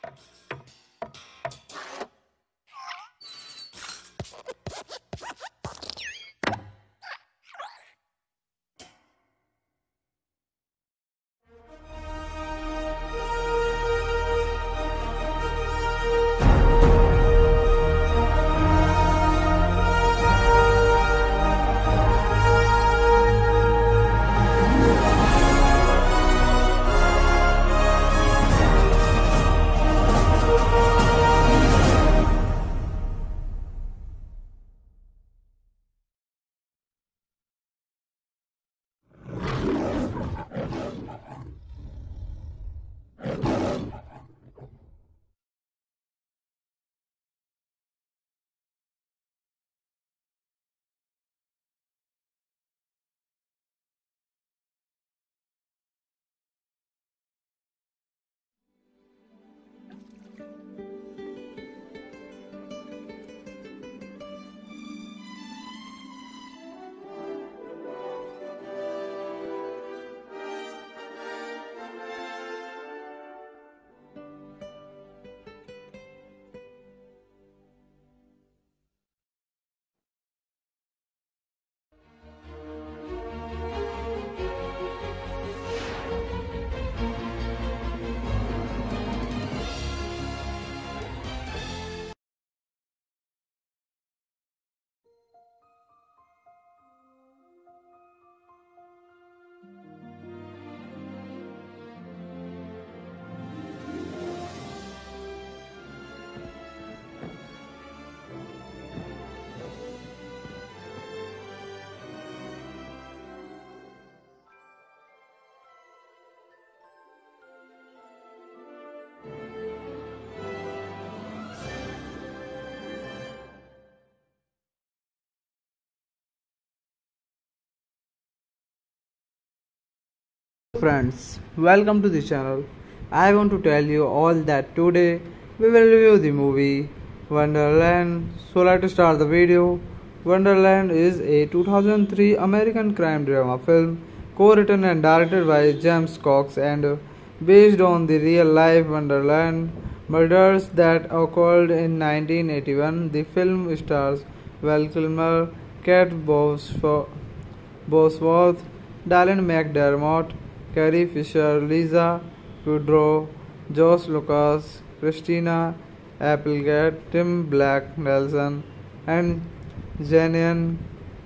Friends, welcome to the channel. I want to tell you all that today we will review the movie Wonderland. So let's start the video. Wonderland is a 2003 American crime drama film co-written and directed by James Cox and based on the real life Wonderland murders that occurred in 1981. The film stars Val Kilmer, Kate Bosworth, Dylan McDermott, Carrie Fisher, Lisa Kudrow, Josh Lucas, Christina Applegate, Tim Black Nelson, and Janian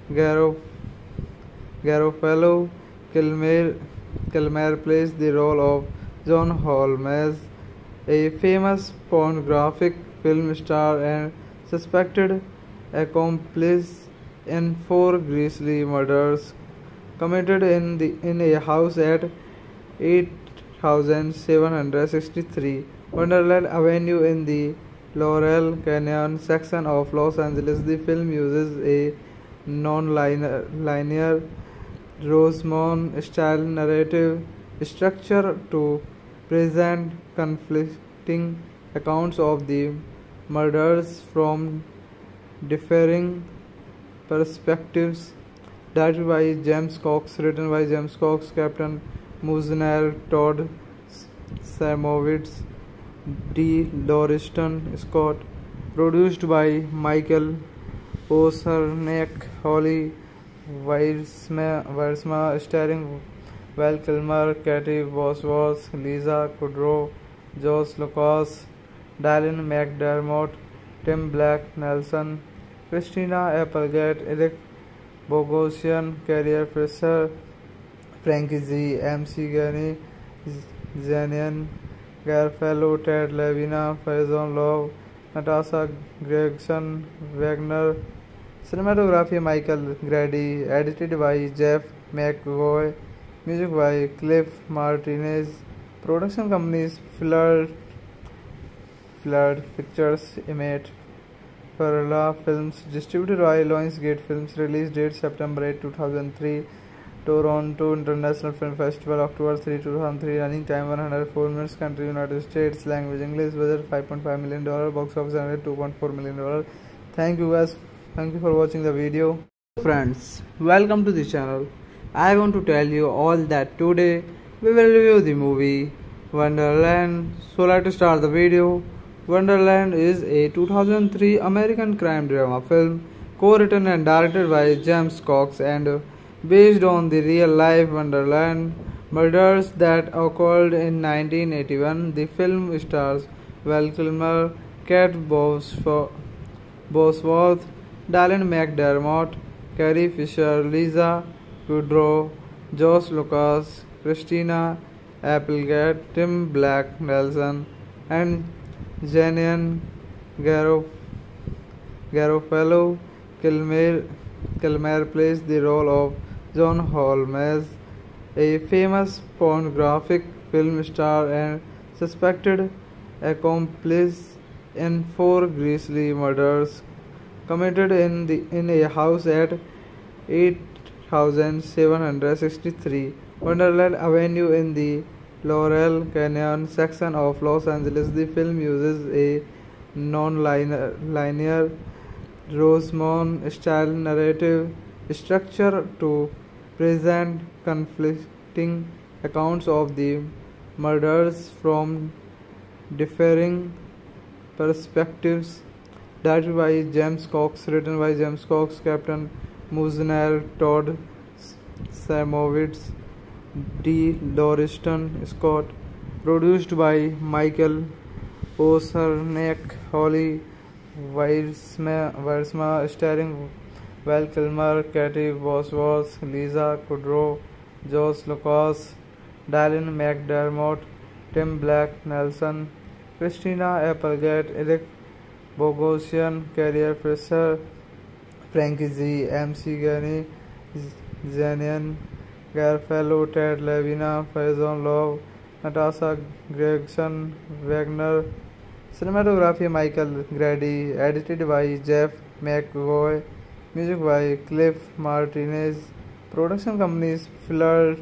Garofalo. Kilmer plays the role of John Holmes, a famous pornographic film star and suspected accomplice in four grisly murders committed in a house at 8763 Wonderland Avenue in the Laurel Canyon section of Los Angeles. The film uses a non-linear Rosemont-style narrative structure to present conflicting accounts of the murders from differing perspectives. Directed by James Cox, written by James Cox, Captain Muzner, Todd Samowitz, D. Lauriston Scott. Produced by Michael Osernek, Holly Weirsma, starring Val Kilmer, Katie Bosworth, Lisa Kudrow, Josh Lucas, Dylan McDermott, Tim Black Nelson, Christina Applegate, Eric Bogosian, Carrie Fisher, Frankie Z, MC Gani, Zanian Garofalo, Ted Levina, Faison Love, Natasha Gregson, Wagner. Cinematography Michael Grady. Edited by Jeff McVoy. Music by Cliff Martinez. Production companies Flood Pictures, Image, Perla Films. Distributed by Lionsgate Films. Release date September 8, 2003. Toronto International Film Festival, October 3, 2003. Running time 104 minutes. Country United States. Language English. Budget $5.5 million. Box office $2.4 million. Thank you guys. Thank you for watching the video. Friends, welcome to the channel. I want to tell you all that today we will review the movie Wonderland. So let's start the video. Wonderland is a 2003 American crime drama film co-written and directed by James Cox and based on the real-life Wonderland murders that occurred in 1981. The film stars Val Kilmer, Kate Bosworth, Dylan McDermott, Carrie Fisher, Lisa Kudrow, Josh Lucas, Christina Applegate, Tim Black Nelson, and Janian Garofalo. Kilmer plays the role of John Holmes, a famous pornographic film star and suspected accomplice in four grisly murders committed in a house at 8763 Wonderland Avenue in the Laurel Canyon section of Los Angeles. The film uses a non-linear Rosemont-style narrative structure to present conflicting accounts of the murders from differing perspectives. Directed by James Cox, written by James Cox, Captain Muzner, Todd Samowitz, D. Lauriston Scott. Produced by Michael Osernek, Holly Weisma, starring Val Kilmer, Katie Bosworth, Lisa Kudrow, Josh Lucas, Dylan McDermott, Tim Black Nelson, Christina Applegate, Eric Bogosian, Carrie Fisher, Frankie Z, MC Gani, Janian Garofalo, Ted Levina, Faison Love, Natasha Gregson, Wagner. Cinematography Michael Grady. Edited by Jeff McVoy. Music by Cliff Martinez. Production companies Flood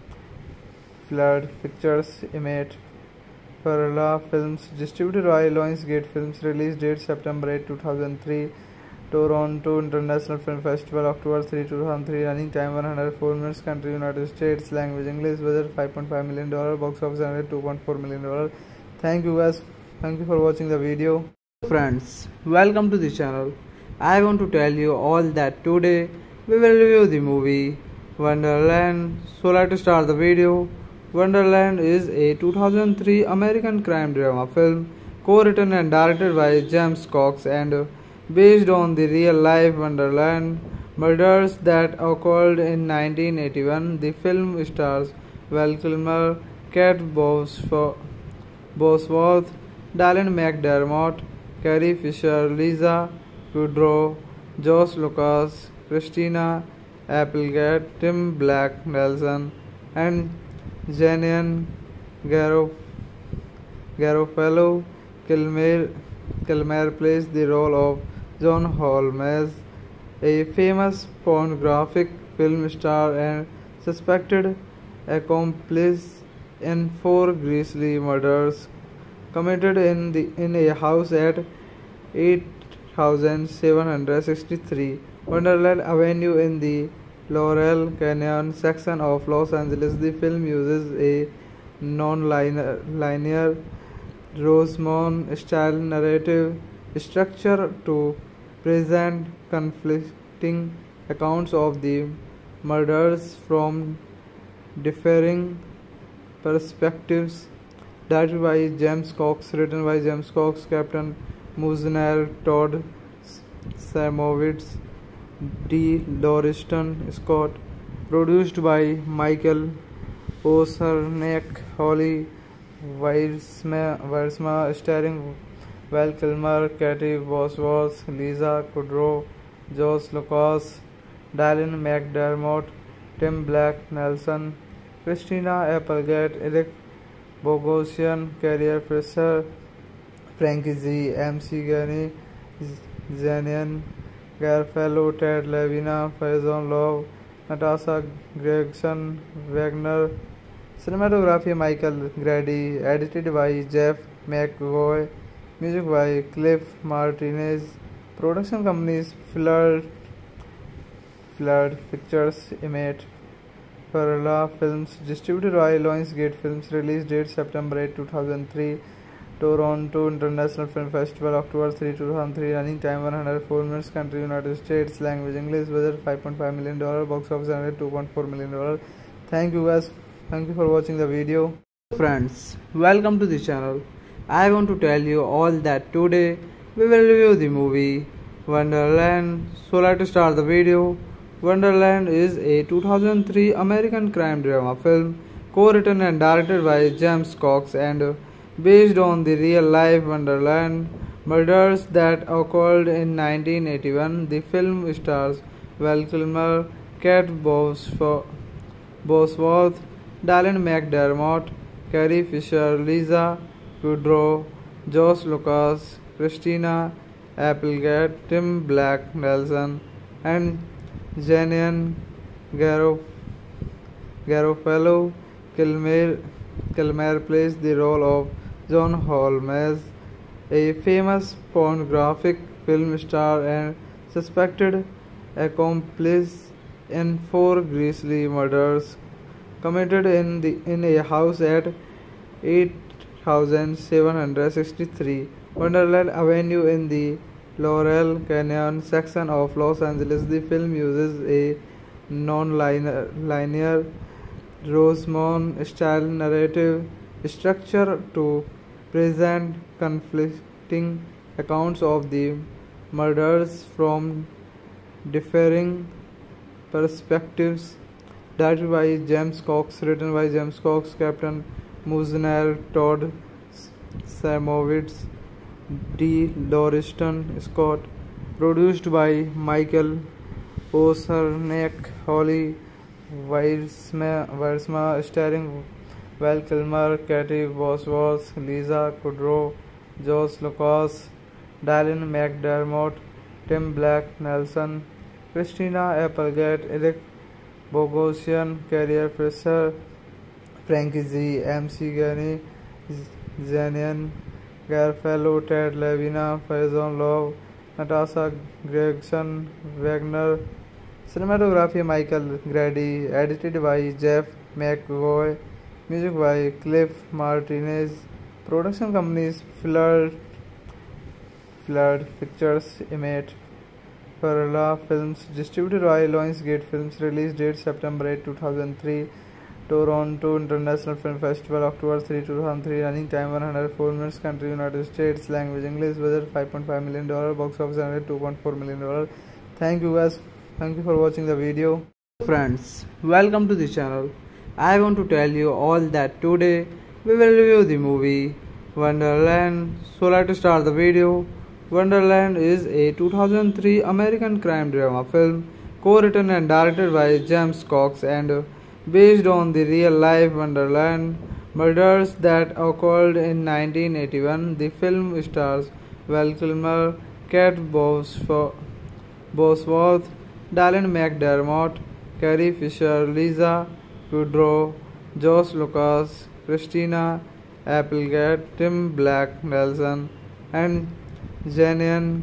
Pictures, Image, Perla Films. Distributed by Lionsgate Films. Release date September 8, 2003. Toronto International Film Festival, October 3, 2003. Running time 104 minutes. Country United States. Language English. Budget $5.5 million. Box office $2.4 million. Thank you guys. Thank you for watching the video. Friends, welcome to the channel. I want to tell you all that today we will review the movie Wonderland. So let's start the video. Wonderland is a 2003 American crime drama film co-written and directed by James Cox and based on the real-life Wonderland murders that occurred in 1981. The film stars Val Kilmer, Kate Bosworth, Dylan McDermott, Carrie Fisher, Lisa Kudrow, Josh Lucas, Christina Applegate, Tim Black Nelson, and Janian Garofalo. Kilmer plays the role of John Holmes, a famous pornographic film star and suspected accomplice in four grisly murders committed in a house at 8763 Wonderland Avenue in the Laurel Canyon section of Los Angeles. The film uses a non-linear Rosemont-style narrative structure to present conflicting accounts of the murders from differing perspectives. Directed by James Cox, written by James Cox, Captain Muzner, Todd Samowitz, D. Lauriston Scott. Produced by Michael Osernek, Holly Weisma, starring Val Kilmer, Katie Bosworth, Lisa Kudrow, Josh Lucas, Dylan McDermott, Tim Black Nelson, Christina Applegate, Eric Bogosian, Carrie Fisher, Frankie Z, MC Gani, Janian Garofalo, Ted Levina, Faison Love, Natasha Gregson, Wagner. Cinematography Michael Grady. Edited by Jeff McVoy. Music by Cliff Martinez. Production companies Flood Pictures, Image, Kerala Films, distributed by Lionsgate Films, release date September 8, 2003, Toronto International Film Festival, October 3, 2003, running time 104 minutes, country United States, language English, budget $5.5 million, box office $2.4 million. Thank you guys, thank you for watching the video. Friends, welcome to the channel. I want to tell you all that today we will review the movie Wonderland. So let's start the video. Wonderland is a 2003 American crime drama film co-written and directed by James Cox and based on the real-life Wonderland murders that occurred in 1981. The film stars Val Kilmer, Kate Bosworth, Dylan McDermott, Carrie Fisher, Lisa Kudrow, Josh Lucas, Christina Applegate, Tim Black Nelson, and Janian Garofalo. Kilmer plays the role of John Holmes, a famous pornographic film star and suspected accomplice in 4 grisly murders committed in a house at 8763 Wonderland Avenue in the Laurel Canyon section of Los Angeles. The film uses a non-linear Rosemont-style narrative structure to present conflicting accounts of the murders from differing perspectives. Directed by James Cox, written by James Cox, Captain Muzner, Todd Samowitz, D. Lauriston Scott. Produced by Michael Osernek, Holly Weirsma, starring Val Kilmer, Katie Bosworth, Lisa Kudrow, Josh Lucas, Dylan McDermott, Tim Black Nelson, Christina Applegate, Eric Bogosian, Carrie Fisher, Frankie Z, MC Gani, Janian Garofalo, Ted Levina, Faison Love, Natasha Gregson, Wagner. Cinematography Michael Grady. Edited by Jeff McVoy. Music by Cliff Martinez. Production companies Flood Pictures, Emmett Kerala Films, distributed by Lionsgate Films, release date September 8, 2003, Toronto International Film Festival, October 3, 2003, running time 104 minutes, country United States, language English, budget $5.5 million, box office $2.4 million. Thank you guys, thank you for watching the video. Friends, welcome to the channel. I want to tell you all that today we will review the movie Wonderland. So let's start the video. Wonderland is a 2003 American crime drama film co-written and directed by James Cox and based on the real-life Wonderland murders that occurred in 1981. The film stars Val Kilmer, Kate Bosworth, Dylan McDermott, Carrie Fisher, Lisa Kudrow, Josh Lucas, Christina Applegate, Tim Black Nelson, and Janian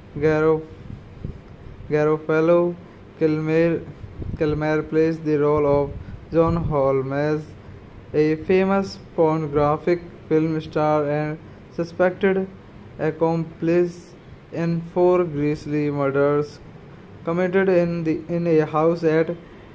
Garofalo. Kilmer plays the role of John Holmes, a famous pornographic film star and suspected accomplice in 4 grisly murders committed in a house at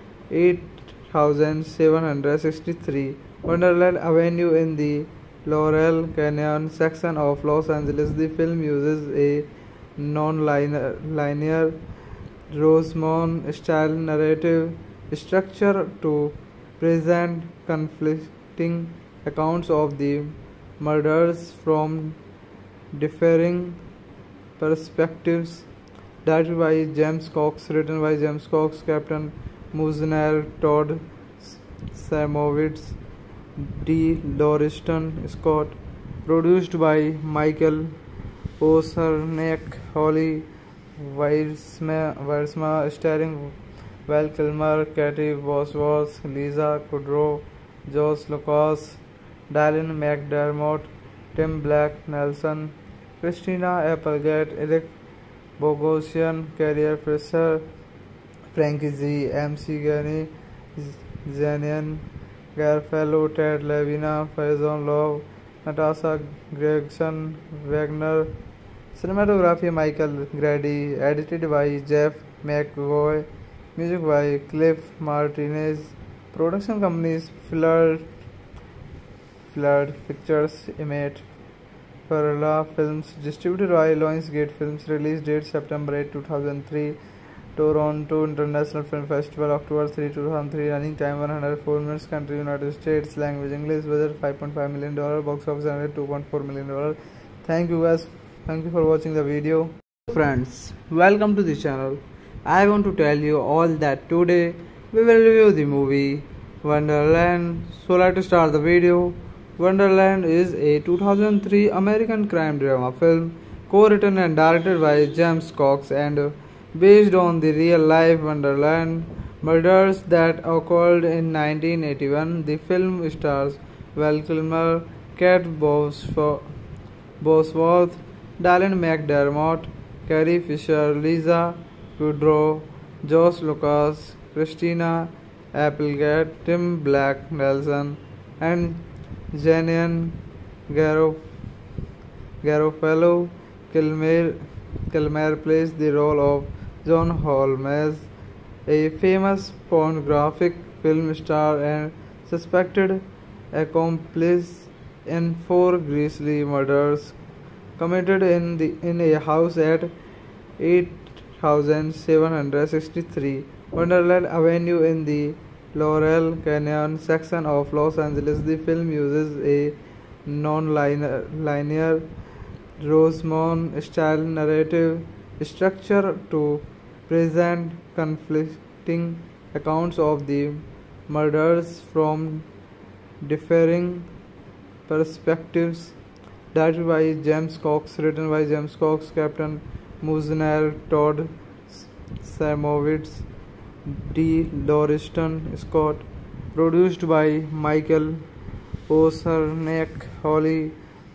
8763 Wonderland Avenue in the Laurel Canyon section of Los Angeles. The film uses a non-linear Rosemont-style narrative structure to present conflicting accounts of the murders from differing perspectives. Directed by James Cox, written by James Cox, Captain Muzner, Todd Samowitz, D. Lauriston Scott. Produced by Michael Osernek, Holly Weirsma, starring Val Kilmer, Katie Bosworth, Lisa Kudrow, Josh Lucas, Dylan McDermott, Tim Black Nelson, Christina Applegate, Eric Bogosian, Carrie Fisher, Frankie Z, MC Gani, Janian Garofalo, Ted Levina, Faison Love, Natasha Gregson, Wagner. Cinematography Michael Grady, edited by Jeff McVoy, music by Cliff Martinez, production companies Flood Pictures, Image, Perla Films, distributed by Lionsgate Films, release date September 8, 2003, Toronto International Film Festival, October 3, 2003, running time 104 minutes, country United States, language English, budget $5.5 million, box office $2.4 million. Thank you guys. Thank you for watching the video. Friends, welcome to the channel. I want to tell you all that today we will review the movie Wonderland. So let's start the video. Wonderland is a 2003 American crime drama film co-written and directed by James Cox and based on the real-life Wonderland murders that occurred in 1981. The film stars Val Kilmer, Kate Bosworth, Dylan McDermott, Carrie Fisher, Lisa Kudrow, Josh Lucas, Christina Applegate, Tim Black Nelson, and Janian Garofalo. Kilmer plays the role of John Holmes, a famous pornographic film star and suspected accomplice in 4 grisly murders committed in a house at 8763 Wonderland Avenue in the Laurel Canyon section of Los Angeles. The film uses a non-linear Rosemont-style narrative structure to present conflicting accounts of the murders from differing perspectives. Directed by James Cox, written by James Cox, Captain Muzner, Todd Samowitz, D. Lauriston Scott. Produced by Michael Osernek, Holly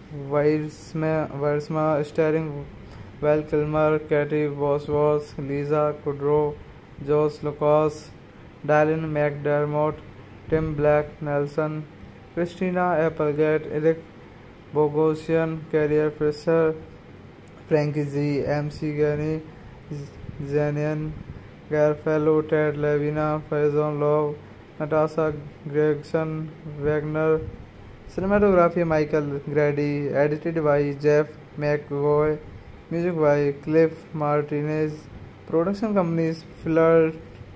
Weisma, starring Val Kilmer, Katie Bosworth, Lisa Kudrow, Josh Lucas, Dylan McDermott, Tim Black Nelson, Christina Applegate, Eric Bogosian, Carrie Fisher, Frankie Z, MC Gani, Janian Garofalo, Ted Levina, Faison Love, Natasha Gregson, Wagner. Cinematography Michael Grady, edited by Jeff McVoy, music by Cliff Martinez, production companies Flood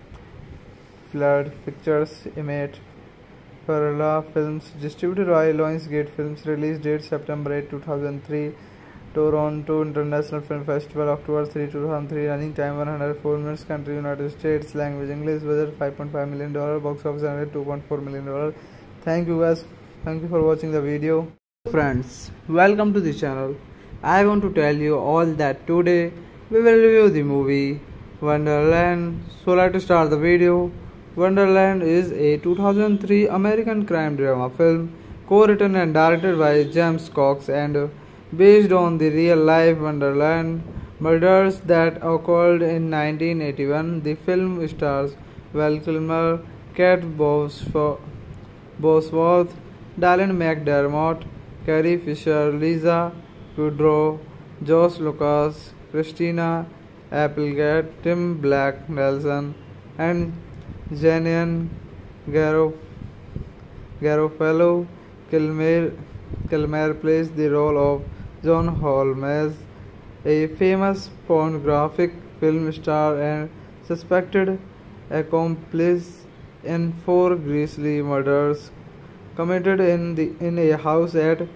Pictures, Image, Perla Films, distributed by Lionsgate Films, release date September 8, 2003, Toronto International Film Festival, October 3, 2003, running time 104 minutes, country United States, language English, budget $5.5 million, box office $2.4 million. Thank you guys. Thank you for watching the video. Friends, welcome to the channel. I want to tell you all that today we will review the movie Wonderland. So let's start the video. Wonderland is a 2003 American crime drama film co-written and directed by James Cox and based on the real-life Wonderland murders that occurred in 1981. The film stars Val Kilmer, Kate Bosworth, Dylan McDermott, Carrie Fisher, Lisa Kudrow, Josh Lucas, Christina Applegate, Tim Black Nelson, and Janian Garofalo. Kilmer plays the role of John Holmes, a famous pornographic film star and suspected accomplice in 4 grisly murders committed in a house at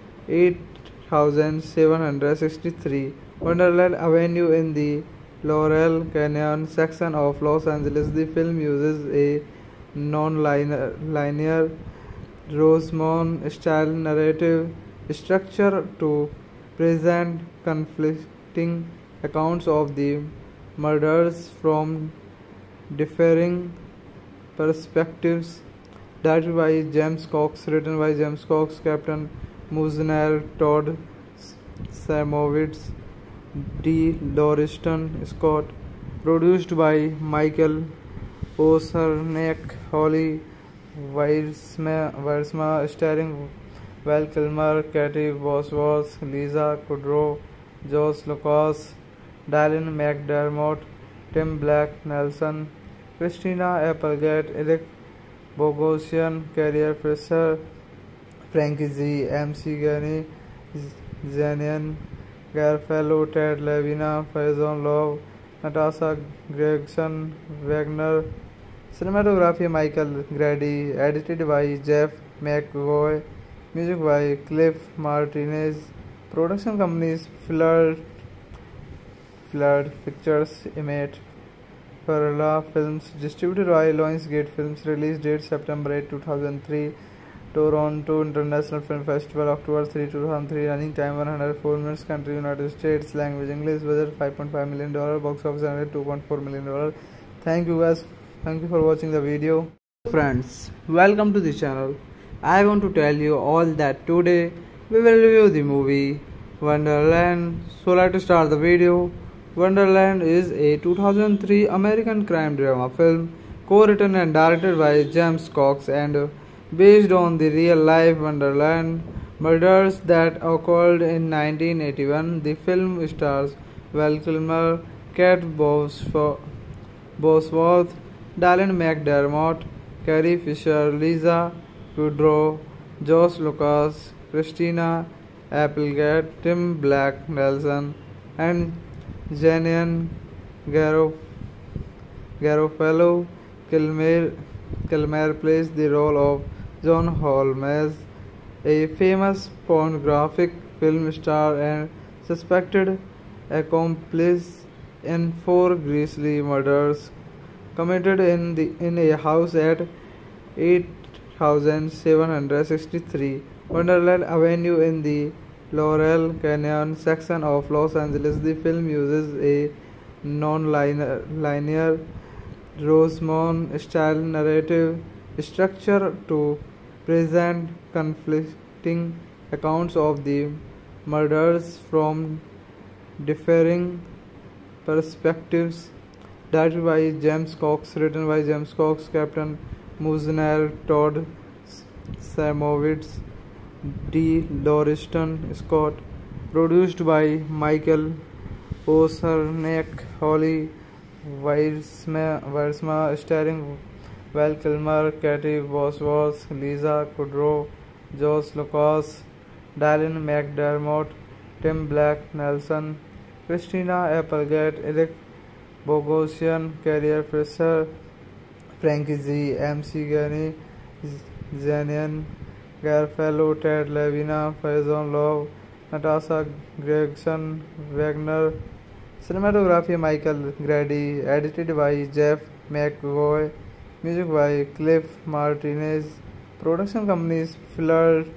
8763 Wonderland Avenue in the Laurel Canyon section of Los Angeles. The film uses a non-linear Rosemont-style narrative structure to present conflicting accounts of the murders from differing perspectives. Directed by James Cox, written by James Cox, Captain Muzner, Todd Samowitz, D. Lauriston Scott. Produced by Michael Osernek, Holly Weirsma, starring Val Kilmer, Katie Bosworth, Lisa Kudrow, Josh Lucas, Dylan McDermott, Tim Black Nelson, Christina Applegate, Eric Bogosian, Carrie Fisher, Frankie Z, MC Gani, Zanian, Garfellow, Ted Levina, Faison Love, Natasha Gregson, Wagner. Cinematography Michael Grady, edited by Jeff McVoy, music by Cliff Martinez, production companies Flood Pictures, Image, Perla Films, distributed by Lionsgate Films, release date September 8, 2003, Toronto International Film Festival, October 3, 2003, running time 104 minutes, country United States, language English, budget $5.5 million, box office $2.4 million. Thank you for watching the video. Friends, welcome to the channel. I want to tell you all that today we will review the movie Wonderland. So let's start the video. Wonderland is a 2003 American crime drama film co-written and directed by James Cox and based on the real-life Wonderland murders that occurred in 1981. The film stars Val Kilmer, Kate Bosworth, Dylan McDermott, Carrie Fisher, Lisa Kudrow, Josh Lucas, Christina Applegate, Tim Black Nelson, and Janian Garofalo. Kilmer plays the role of John Holmes, a famous pornographic film star and suspected accomplice in 4 grisly murders committed in a house at 8763 Wonderland Avenue in the Laurel Canyon section of Los Angeles. The film uses a non-linear Rosemont-style narrative structure to present conflicting accounts of the murders from differing perspectives. Directed by James Cox, written by James Cox, Captain Muzner, Todd Samowitz, D. Lauriston Scott. Produced by Michael Osernek, Holly Weirsma, starring Val Kilmer, Katie Bosworth, Lisa Kudrow, Josh Lucas, Dylan McDermott, Tim Black Nelson, Christina Applegate, Eric Bogosian, Carrie Fisher, Frankie Z, MC Gani, Zanian, Garfellow, Ted Levina, Faison Love, Natasha Gregson, Wagner. Cinematography Michael Grady, edited by Jeff McVoy, music by Cliff Martinez, production companies Flood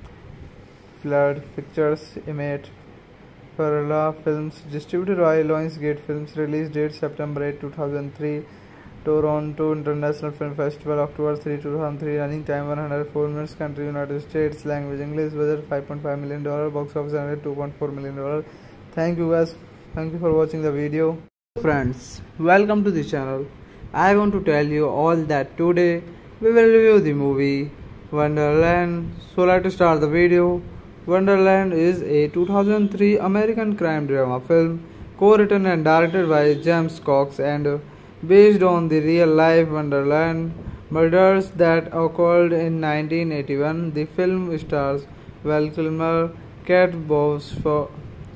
Pictures, Image, Perla Films, distributed by Lionsgate Films, release date September 8, 2003, Toronto International Film Festival, October 3, 2003, running time 104 minutes, country United States, language English, budget $5.5 million, box office $2.4 million. Thank you for watching the video. Friends, welcome to the channel. I want to tell you all that today we will review the movie Wonderland. So let's start the video. Wonderland is a 2003 American crime drama film co-written and directed by James Cox and based on the real-life Wonderland murders that occurred in 1981. The film stars Val Kilmer, Kate Bosworth,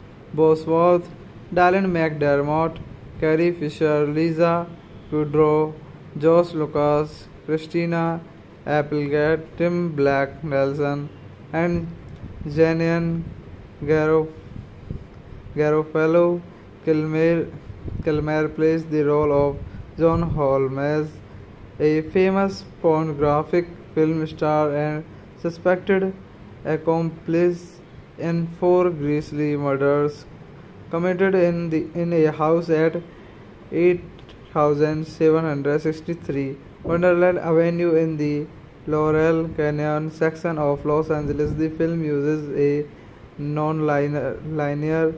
Dylan McDermott, Carrie Fisher, Lisa Kudrow, Josh Lucas, Christina Applegate, Tim Black Nelson, and Janian Garofalo. Kilmer plays the role of John Holmes, a famous pornographic film star and suspected accomplice in 4 grisly murders committed in a house at 8763 Wonderland Avenue in the Laurel Canyon section of Los Angeles. The film uses a non-linear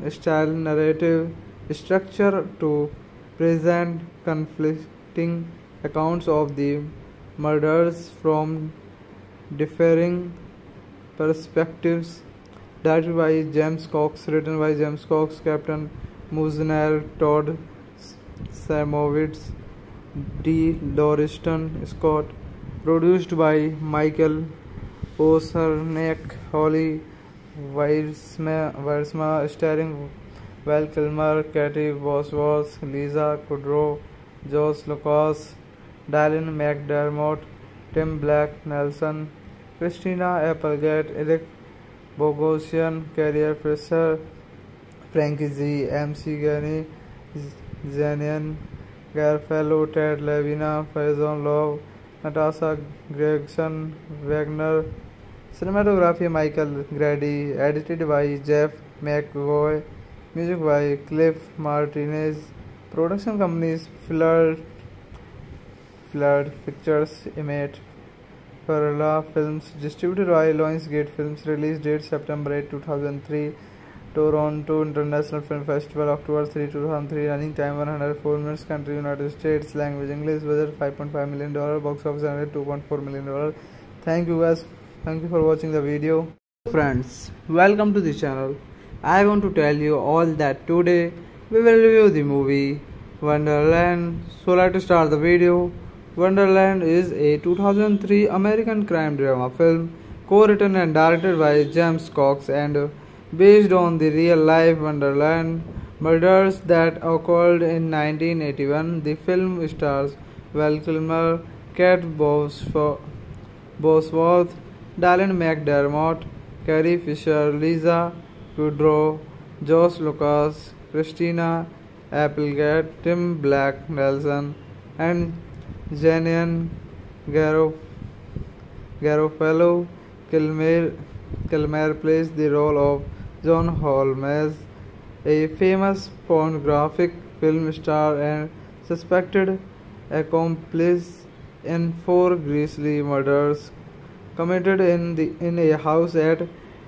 Rosemont-style narrative structure to present conflicting accounts of the murders from differing perspectives. Directed by James Cox, written by James Cox, Captain Muzner, Todd Samowitz, D. Lauriston Scott. Produced by Michael Oserniak, Holly Weirsma, starring Val Kilmer, Katie Bosworth, Lisa Kudrow, Josh Lucas, Dylan McDermott, Tim Black Nelson, Christina Applegate, Eric Bogosian, Carrier Fisher, Frankie Z, MC Gani, Zanian Garfellow, Ted Levina, Faison Love, Natasha Gregson, Wagner. Cinematography Michael Grady. Edited by Jeff McVoy. Music by Cliff Martinez. Production companies Flood Pictures, Image, Perla Films. Distributed by Lionsgate Films. Release date September 8, 2003. Toronto International Film Festival, October 3, 2003. Running time 104 minutes. Country United States. Language English. Budget $5.5 million. Box office $2.4 million. Thank you guys. Thank you for watching the video. Friends, welcome to the channel. I want to tell you all that today we will review the movie Wonderland. So let's start the video. Wonderland is a 2003 American crime drama film co-written and directed by James Cox and based on the real-life Wonderland murders that occurred in 1981. The film stars Val Kilmer, Kate Bosworth, Dylan McDermott, Carrie Fisher, Lisa Kudrow, Josh Lucas, Christina Applegate, Tim Black Nelson, and Janian Garofalo. Kilmer plays the role of John Holmes, a famous pornographic film star and suspected accomplice in 4 grisly murders committed in a house at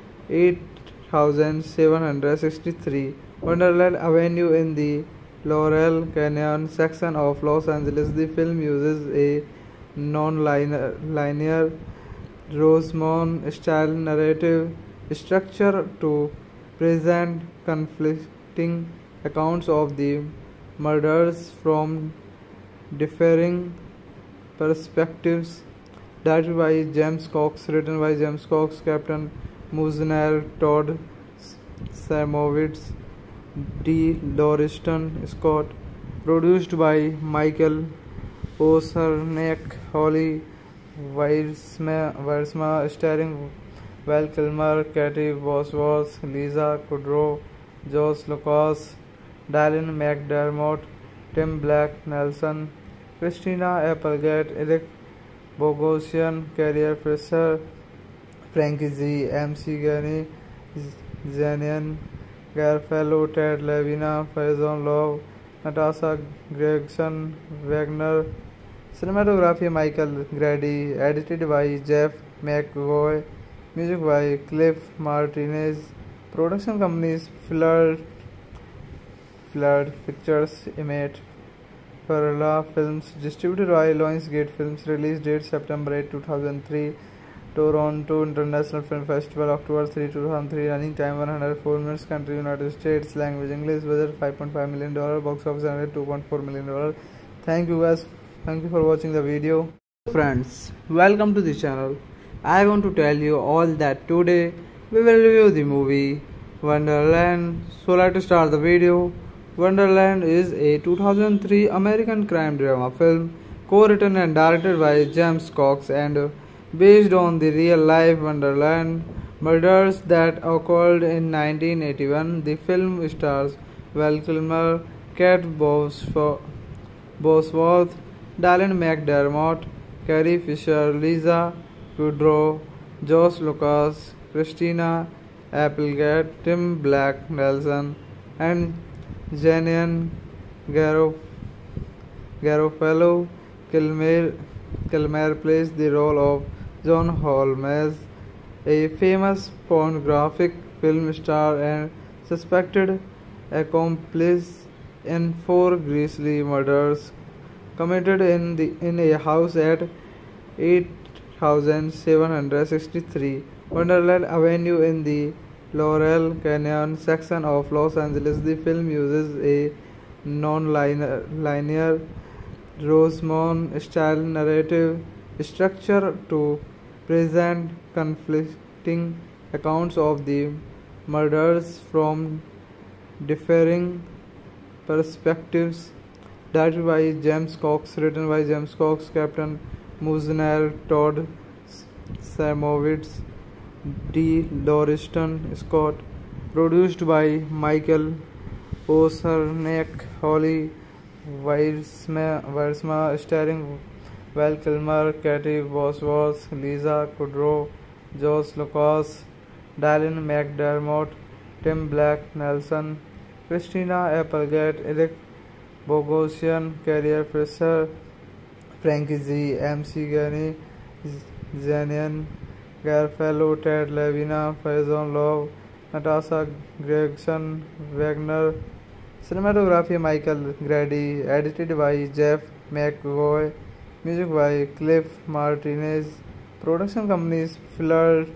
8763 Wonderland Avenue in the Laurel Canyon section of Los Angeles. The film uses a non-linear Rosemont-style narrative structure to present conflicting accounts of the murders from differing perspectives. Directed by James Cox, written by James Cox, Captain Muzner, Todd Samowitz, D. Lauriston Scott. Produced by Michael Oserniak, Holly Weirsma, starring Val Kilmer, Katie Bosworth, Lisa Kudrow, Josh Lucas, Dylan McDermott, Tim Black Nelson, Christina Applegate, Eric Bogosian, Carrier Fisher, Frankie Z, MC Gani, Zanian Garfellow, Ted Levina, Faison Love, Natasha Gregson, Wagner. Cinematography Michael Grady. Edited by Jeff McVoy. Music by Cliff Martinez. Production companies Flood Pictures, Image, Perla Films. Distributed by Lionsgate Films. Release date September 8, 2003. Toronto International Film Festival, October 3, 2003. Running time 104 minutes. Country United States. Language English. Budget $5.5 million. Box office $2.4 million. Thank you guys. Thank you for watching the video. Friends, welcome to the channel. I want to tell you all that today we will review the movie Wonderland. So let's start the video. Wonderland is a 2003 American crime drama film co-written and directed by James Cox and based on the real-life Wonderland murders that occurred in 1981. The film stars Val Kilmer, Kate Bosworth, Dylan McDermott, Carrie Fisher, Lisa Kudrow, Josh Lucas, Christina Applegate, Tim Black Nelson, and Janian Garofalo. Kilmer plays the role of John Holmes, a famous pornographic film star and suspected accomplice in 4 grisly murders committed in a house at 8763 Wonderland Avenue in the Laurel Canyon section of Los Angeles. The film uses a non-linear Rosemont-style narrative structure to present conflicting accounts of the murders from differing perspectives. Directed by James Cox, written by James Cox, Captain Muzner, Todd Samowitz, D. Lauriston Scott. Produced by Michael Osernek, Holly Weirsma, starring Val Kilmer, Katie Bosworth, Lisa Kudrow, Josh Lucas, Dylan McDermott, Tim Black Nelson, Christina Applegate, Eric Bogosian, Carrie Fisher, Frankie Z, MC Gani, Zanian Garfellow, Ted Levina, Faison Love, Natasha Gregson, Wagner. Cinematography Michael Grady. Edited by Jeff McVoy. Music by Cliff Martinez. Production companies Flood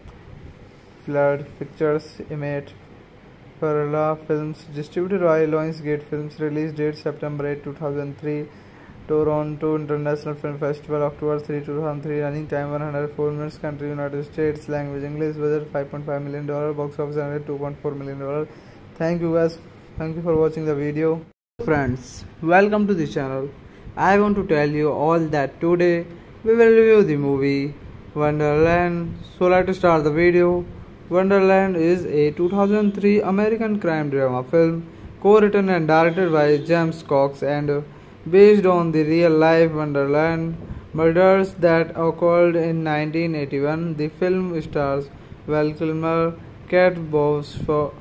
Pictures, Image, Perla Films. Distributed by Lionsgate Films. Release date September 8, 2003. Toronto International Film Festival, October 3, 2003. Running time 104 minutes. Country United States. Language English. Budget $5.5 million. Box office $2.4 million. Thank you guys. Thank you for watching the video. Friends, welcome to the channel. I want to tell you all that today we will review the movie Wonderland. So let's start the video. Wonderland is a 2003 American crime drama film co-written and directed by James Cox and based on the real-life Wonderland murders that occurred in 1981. The film stars Val Kilmer, Kate Bosworth,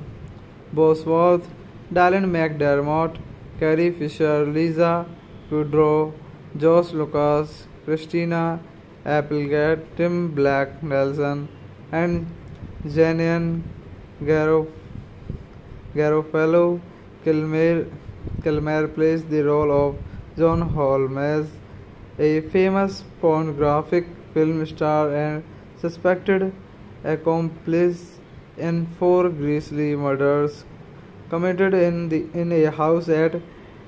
Dylan McDermott, Carrie Fisher, Lisa Kudrow, Josh Lucas, Christina Applegate, Tim Black Nelson, and Janian Garofalo. Kilmer plays the role of John Holmes, a famous pornographic film star and suspected accomplice in 4 grisly murders committed in a house at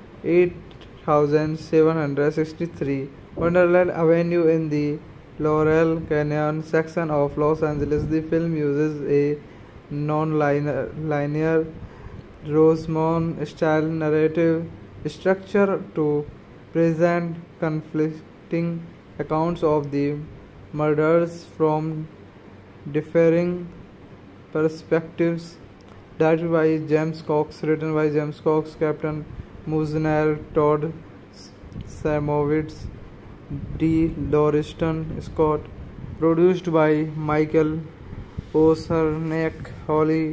8763 Wonderland Avenue in the Laurel Canyon section of Los Angeles. The film uses a non-linear Rosemont-style narrative structure to present conflicting accounts of the murders from differing perspectives. Directed by James Cox, written by James Cox, Captain Muzner, Todd Samowitz, D. Lauriston Scott. Produced by Michael Osernek, Holly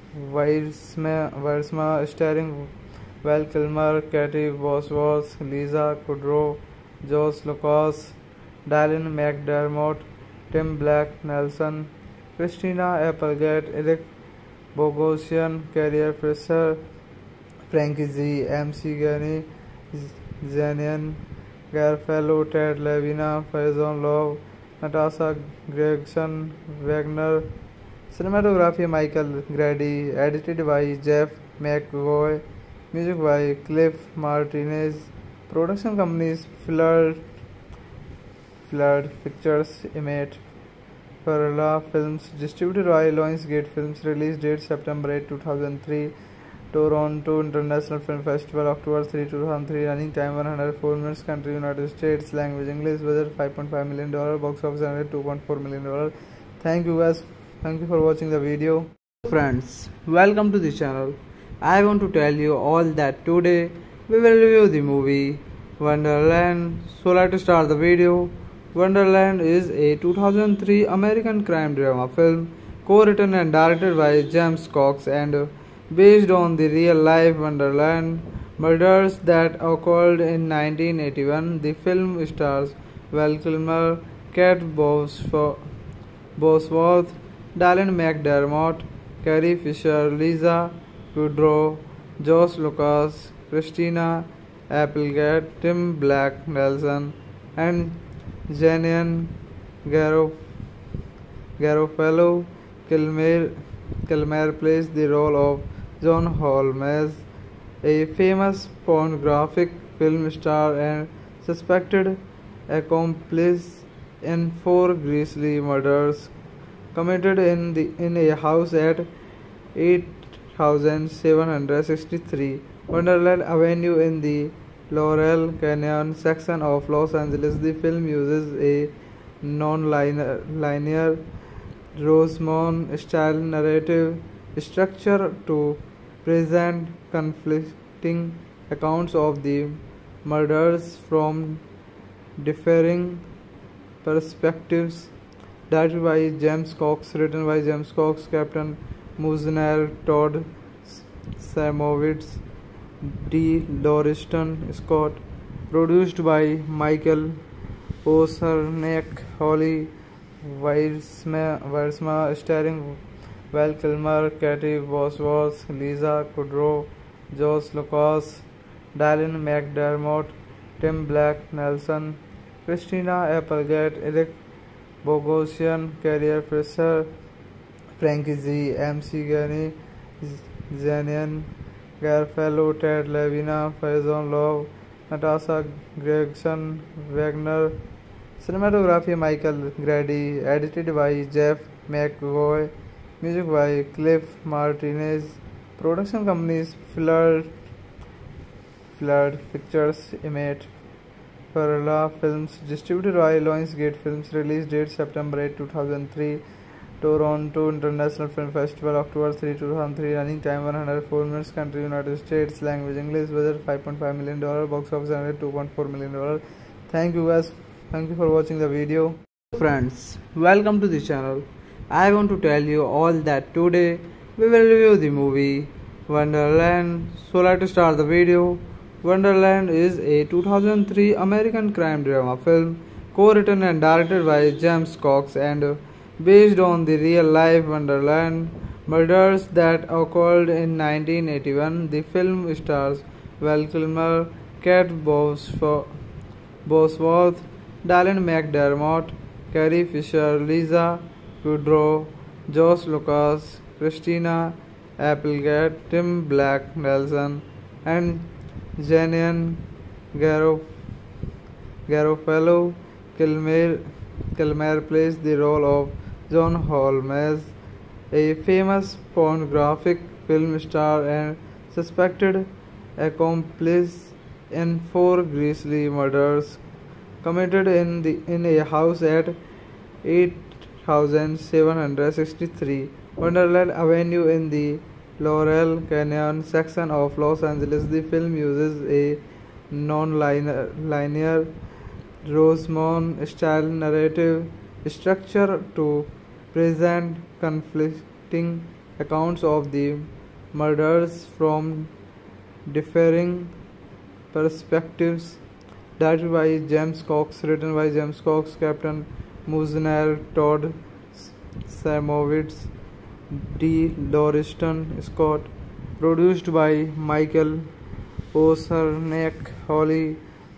Weirsma, starring Val Kilmer, Katie Bosworth, Lisa Kudrow, Josh Lucas, Dylan McDermott, Tim Black Nelson, Christina Applegate, Eric Bogosian, Carrie Fisher, Frankie Z, MC Gani, Zanian Garfellow, Ted Levina, Faison Love, Natasha Gregson, Wagner. Cinematography Michael Grady. Edited by Jeff McVoy. Music by Cliff Martinez. Production companies Flood Pictures, Image, Perla Films. Distributed by Lionsgate Films. Release date September 8, 2003. Toronto International Film Festival, October 3, 2003. Running time 104 minutes. Country United States. Language English. Budget $5.5 million. Box office $2.4 million. Thank you guys. Thank you for watching the video. Friends, welcome to the channel. I want to tell you all that today we will review the movie Wonderland. So let's start the video. Wonderland is a 2003 American crime drama film co-written and directed by James Cox and based on the real-life Wonderland murders that occurred in 1981. The film stars Val Kilmer, Kate Bosworth, Dylan McDermott, Carrie Fisher, Lisa Kudrow, Josh Lucas, Christina Applegate, Tim Black Nelson, and Janian Garofalo. Kilmer plays the role of John Holmes, a famous pornographic film star and suspected accomplice in four grisly murders committed in a house at 8763 Wonderland Avenue in the Laurel Canyon section of Los Angeles. The film uses a non-linear Rosemont-style narrative structure to present conflicting accounts of the murders from differing perspectives. Directed by James Cox, written by James Cox, Captain Muzner, Todd Samowitz, D. Lauriston Scott. Produced by Michael Oserniak, Holly Weissma, starring Val Kilmer, Katie Bosworth, Lisa Kudrow, Josh Lucas, Dylan McDermott, Tim Black Nelson, Christina Applegate, Eric Bogosian, Carrie Fisher, Frankie Z, MC Gani, Zanian Garofalo, Ted Levina, Faison Love, Natasha Gregson, Wagner. Cinematography Michael Grady. Edited by Jeff McVoy. Music by Cliff Martinez. Production companies Flood Pictures, Image, Perla Films. Distributed by Lionsgate Films. Release date September 8, 2003. Toronto International Film Festival, October 3, 2003. Running time 104 minutes. Country United States. Language English. Budget $5.5 million. Box office $2.4 million. Thank you guys. Thank you for watching the video. Friends, welcome to the channel. I want to tell you all that today we will review the movie Wonderland. So let's start the video. Wonderland is a 2003 American crime drama film co-written and directed by James Cox and based on the real-life Wonderland murders that occurred in 1981. The film stars Val Kilmer, Kate Bosworth, Dylan McDermott, Carrie Fisher, Lisa Kudrow, Josh Lucas, Christina Applegate, Tim Black Nelson, and Janian Garofalo. Kilmer plays the role of John Holmes, a famous pornographic film star and suspected accomplice in four grisly murders committed in a house at 8763 Wonderland Avenue in the Laurel Canyon section of Los Angeles. The film uses a non-linear Rosemont-style narrative structure to present conflicting accounts of the murders from differing perspectives. Directed by James Cox, written by James Cox, Captain Muzner, Todd Samowitz, D. Lauriston Scott. Produced by Michael Oserniak, Holly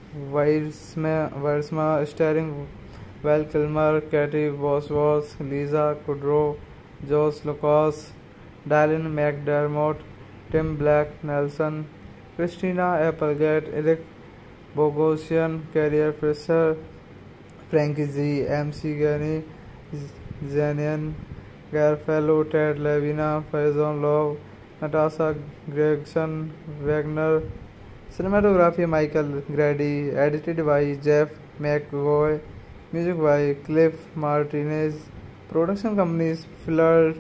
Weissma, starring Val Kilmer, Katie Bosworth, Lisa Kudrow, Josh Lucas, Dylan McDermott, Tim Black Nelson, Christina Applegate, Eric Bogosian, Carrie Fisher, Frankie Z, MC Gani, Zanian Garofalo, Ted Levina, Faison Love, Natasha Gregson, Wagner. Cinematography Michael Grady. Edited by Jeff McVoy. Music by Cliff Martinez. Production companies Flood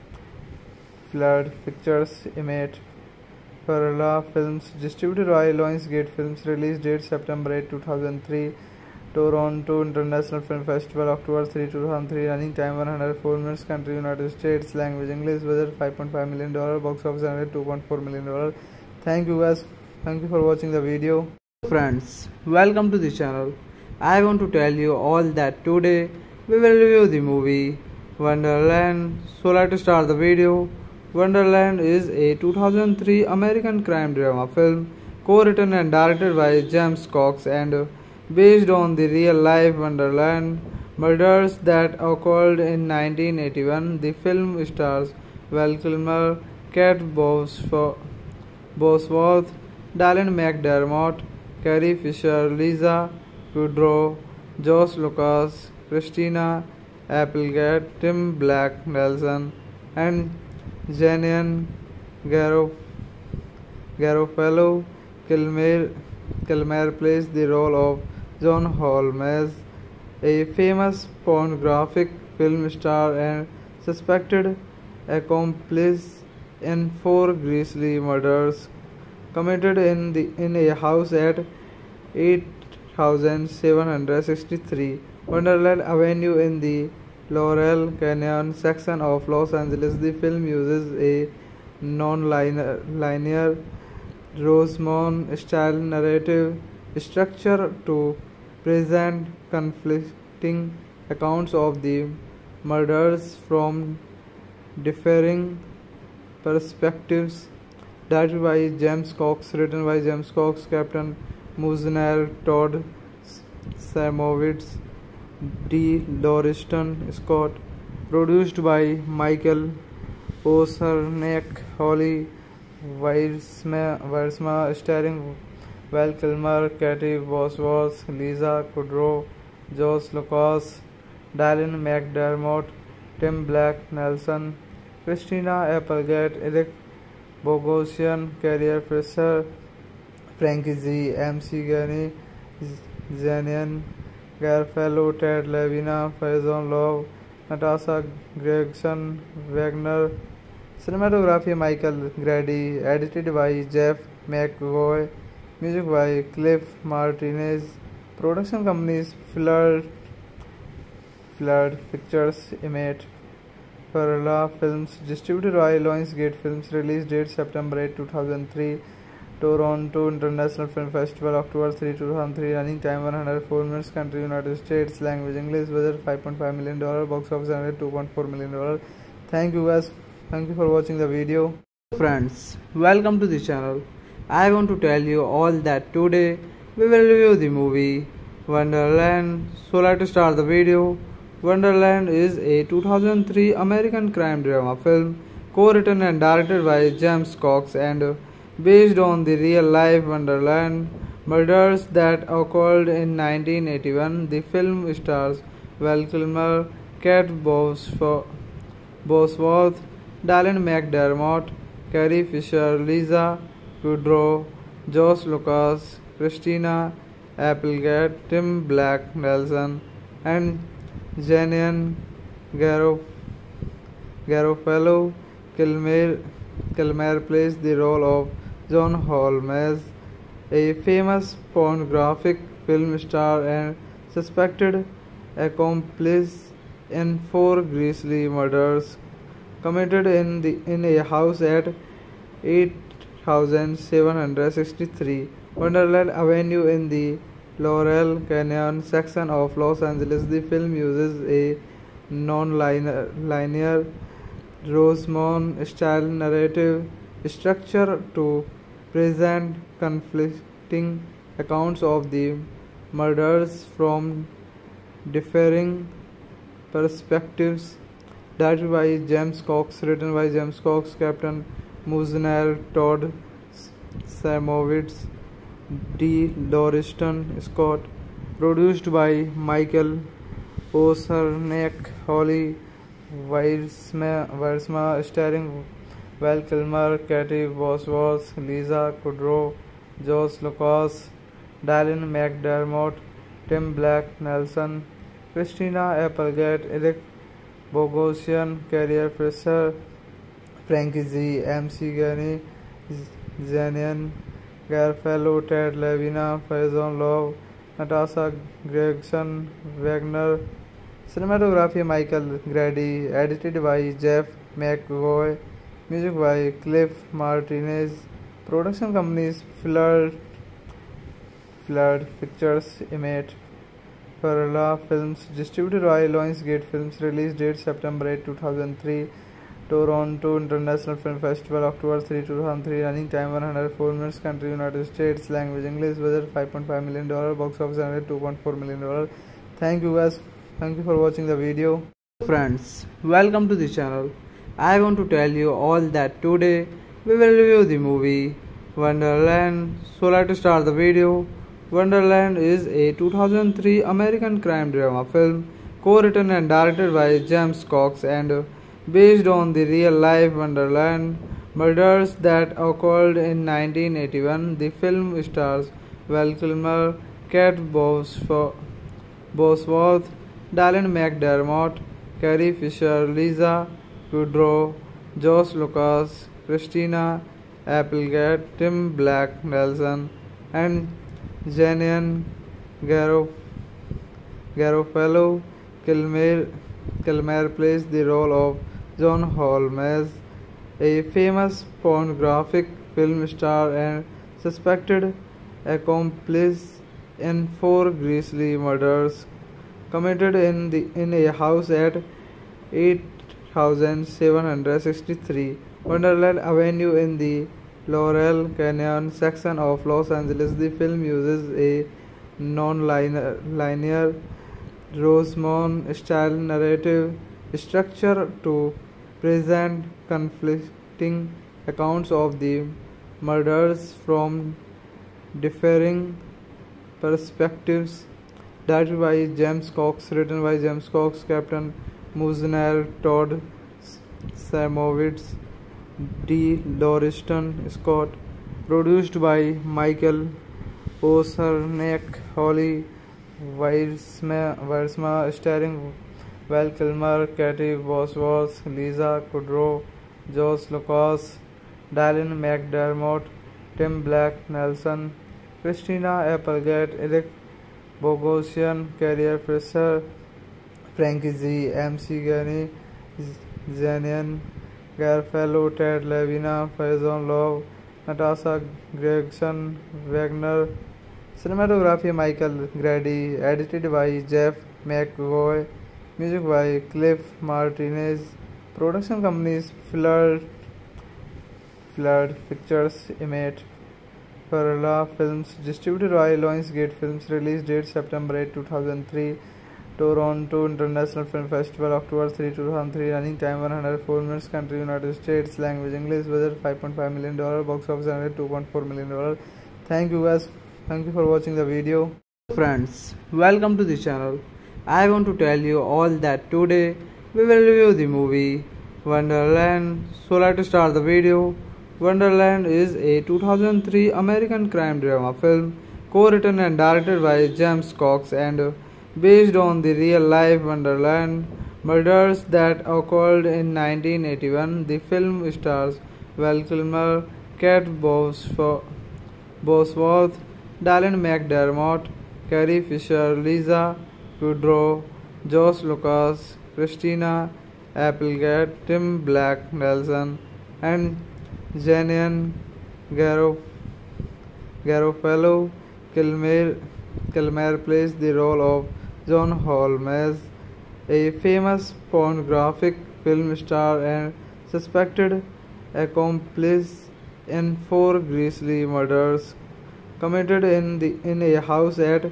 Pictures, Image, Perla Films. Distributed by Lionsgate Films. Release date September 8, 2003. Toronto International Film Festival, October 3, 2003. Running time 104 minutes. Country United States. Language English. Budget $5.5 million. Box office $2.4 million. Thank you guys. Thank you for watching the video. Friends, welcome to the channel. I want to tell you all that today we will review the movie Wonderland. So let's start the video. Wonderland is a 2003 American crime drama film co-written and directed by James Cox and based on the real-life Wonderland murders that occurred in 1981. The film stars Val Kilmer, Kate Bosworth, Dylan McDermott, Carrie Fisher, Lisa Kudrow, Josh Lucas, Christina Applegate, Tim Black Nelson, and Janian Garofalo. Kilmer plays the role of John Holmes, a famous pornographic film star and suspected accomplice in four grisly murders committed in a house at 8763 Wonderland Avenue in the Laurel Canyon section of Los Angeles. The film uses a non-linear Rosemont-style narrative structure to present conflicting accounts of the murders from differing perspectives. Directed by James Cox, written by James Cox, Captain Muzner, Todd Samowitz, D. Lauriston Scott. Produced by Michael Oserniak, Holly Weirsma, starring Val Kilmer, Katie Bosworth, Lisa Kudrow, Josh Lucas, Dylan McDermott, Tim Black Nelson, Christina Applegate, Eric Bogosian, Carrie Fisher, Frankie Z, MC Gani, Zanian Garofalo, Ted Levina, Faison Love, Natasha Gregson, Wagner. Cinematography Michael Grady, edited by Jeff McVoy, music by Cliff Martinez. Production companies Flood Pictures, Image, Perla Films, distributed by Lionsgate Films. Release date September 8, 2003. Toronto International Film Festival, October 3, 2003. Running time 104 minutes. Country United States. Language English. Budget $5.5 million. Box office $2.4 million. Thank you guys. Thank you for watching the video. Friends, welcome to the channel. I want to tell you all that today we will review the movie Wonderland. So let's start the video. Wonderland is a 2003 American crime drama film co-written and directed by James Cox and based on the real-life Wonderland murders that occurred in 1981. The film stars Val Kilmer, Kate Bosworth, Dylan McDermott, Carrie Fisher, Lisa Kudrow, Josh Lucas, Christina Applegate, Tim Black Nelson, and Janian Garofalo. Kilmer plays the role of John Holmes, a famous pornographic film star and suspected accomplice in four grisly murders committed in a house at 8763 Wonderland Avenue in the Laurel Canyon section of Los Angeles. The film uses a non-linear Rosemont-style narrative structure to present conflicting accounts of the murders from differing perspectives. Directed by James Cox, written by James Cox, Captain Muzner, Todd Samowitz, D. Lauriston Scott. Produced by Michael Oserniak, Holly Weirsma, starring Val Kilmer, Katie Bosworth, Lisa Kudrow, Josh Lucas, Dylan McDermott, Tim Black Nelson, Christina Applegate, Eric Bogosian, Carrie Fisher, Frankie Z, MC Gani, Zanian Garofalo, Ted Levina, Faison Love, Natasha Gregson, Wagner. Cinematography Michael Grady, edited by Jeff McVoy, music by Cliff Martinez. Production companies Flood Pictures, Image, Perla Films, distributed by Lionsgate Films. Release date September 8, 2003. Toronto International Film Festival, October 3, 2003. Running time 104 minutes. Country United States. Language English. Budget $5.5 million. Box office $2.4 million. Thank you guys. Thank you for watching the video. Friends, welcome to the channel. I want to tell you all that today we will review the movie Wonderland. So let's start the video. Wonderland is a 2003 American crime drama film co-written and directed by James Cox and based on the real-life Wonderland murders that occurred in 1981. The film stars Val Kilmer, Kate Bosworth, Dylan McDermott, Carrie Fisher, Lisa Kudrow, Josh Lucas, Christina Applegate, Tim Black Nelson, and Janian Garofalo. Kilmer plays the role of John Holmes, a famous pornographic film star and suspected accomplice in 4 grisly murders committed in a house at 8763 Wonderland Avenue in the Laurel Canyon section of Los Angeles. The film uses a non-linear Rosemont-style narrative structure to present conflicting accounts of the murders from differing perspectives. Directed by James Cox, written by James Cox, Captain Muzner, Todd Samowitz, D. Lauriston Scott. Produced by Michael Osernek, Holly Weirsma, starring Val Kilmer, Katie Bosworth, Lisa Kudrow, Josh Lucas, Dylan McDermott, Tim Black Nelson, Christina Applegate, Eric Bogosian, Carrie Fisher, Frankie Z, MC Gurney, Janian Garofalo, Ted Levina, Faison Love, Natasha Gregson, Wagner. Cinematography Michael Grady. Edited by Jeff McVoy. Music by Cliff Martinez. Production companies Flood Pictures, Emmett Perla Films. Distributed by Lionsgate Films. Release date September 8, 2003. Toronto International Film Festival, October 3, 2003. Running time 104 minutes. Country United States. Language English. Budget $5.5 million. Box office $2.4 million. Thank you guys. Thank you for watching the video. Friends, welcome to the channel. I want to tell you all that today we will review the movie Wonderland. So let's start the video. Wonderland is a 2003 American crime drama film co-written and directed by James Cox and based on the real-life Wonderland murders that occurred in 1981. The film stars Val Kilmer, Kate Bosworth, Dylan McDermott, Carrie Fisher, Lisa Kudrow, Josh Lucas, Christina Applegate, Tim Black Nelson, and Janian Garofalo. Kilmer plays the role of John Holmes, a famous pornographic film star and suspected accomplice in 4 grisly murders committed in a house at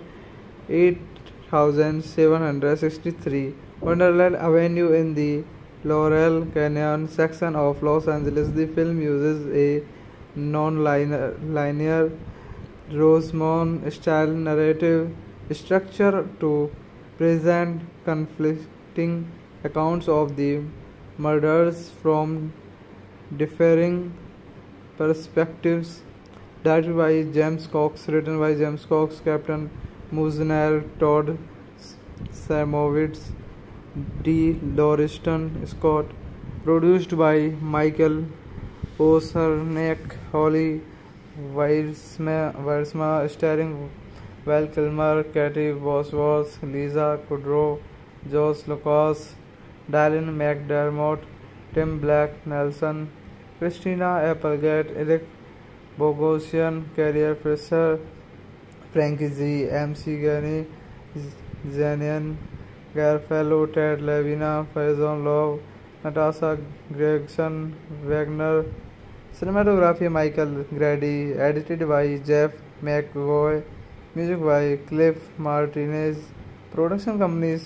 8763 Wonderland Avenue in the Laurel Canyon section of Los Angeles. The film uses a non-linear Rosemont-style narrative structure to present conflicting accounts of the murders from differing perspectives. Directed by James Cox, written by James Cox, Captain Muzner, Todd Samowitz, D. Lauriston Scott. Produced by Michael Osernek, Holly Weirsma, starring Val Kilmer, Katie Bosworth, Lisa Kudrow, Josh Lucas, Dylan McDermott, Tim Black Nelson, Christina Applegate, Eric Bogosian, Carrie Fisher, Frankie Z, MC Gurney, Janian Garofalo, Ted Levina, Faison Love, Natasha Gregson Wagner. Cinematography Michael Grady. Edited by Jeff McVoy. Music by Cliff Martinez. Production companies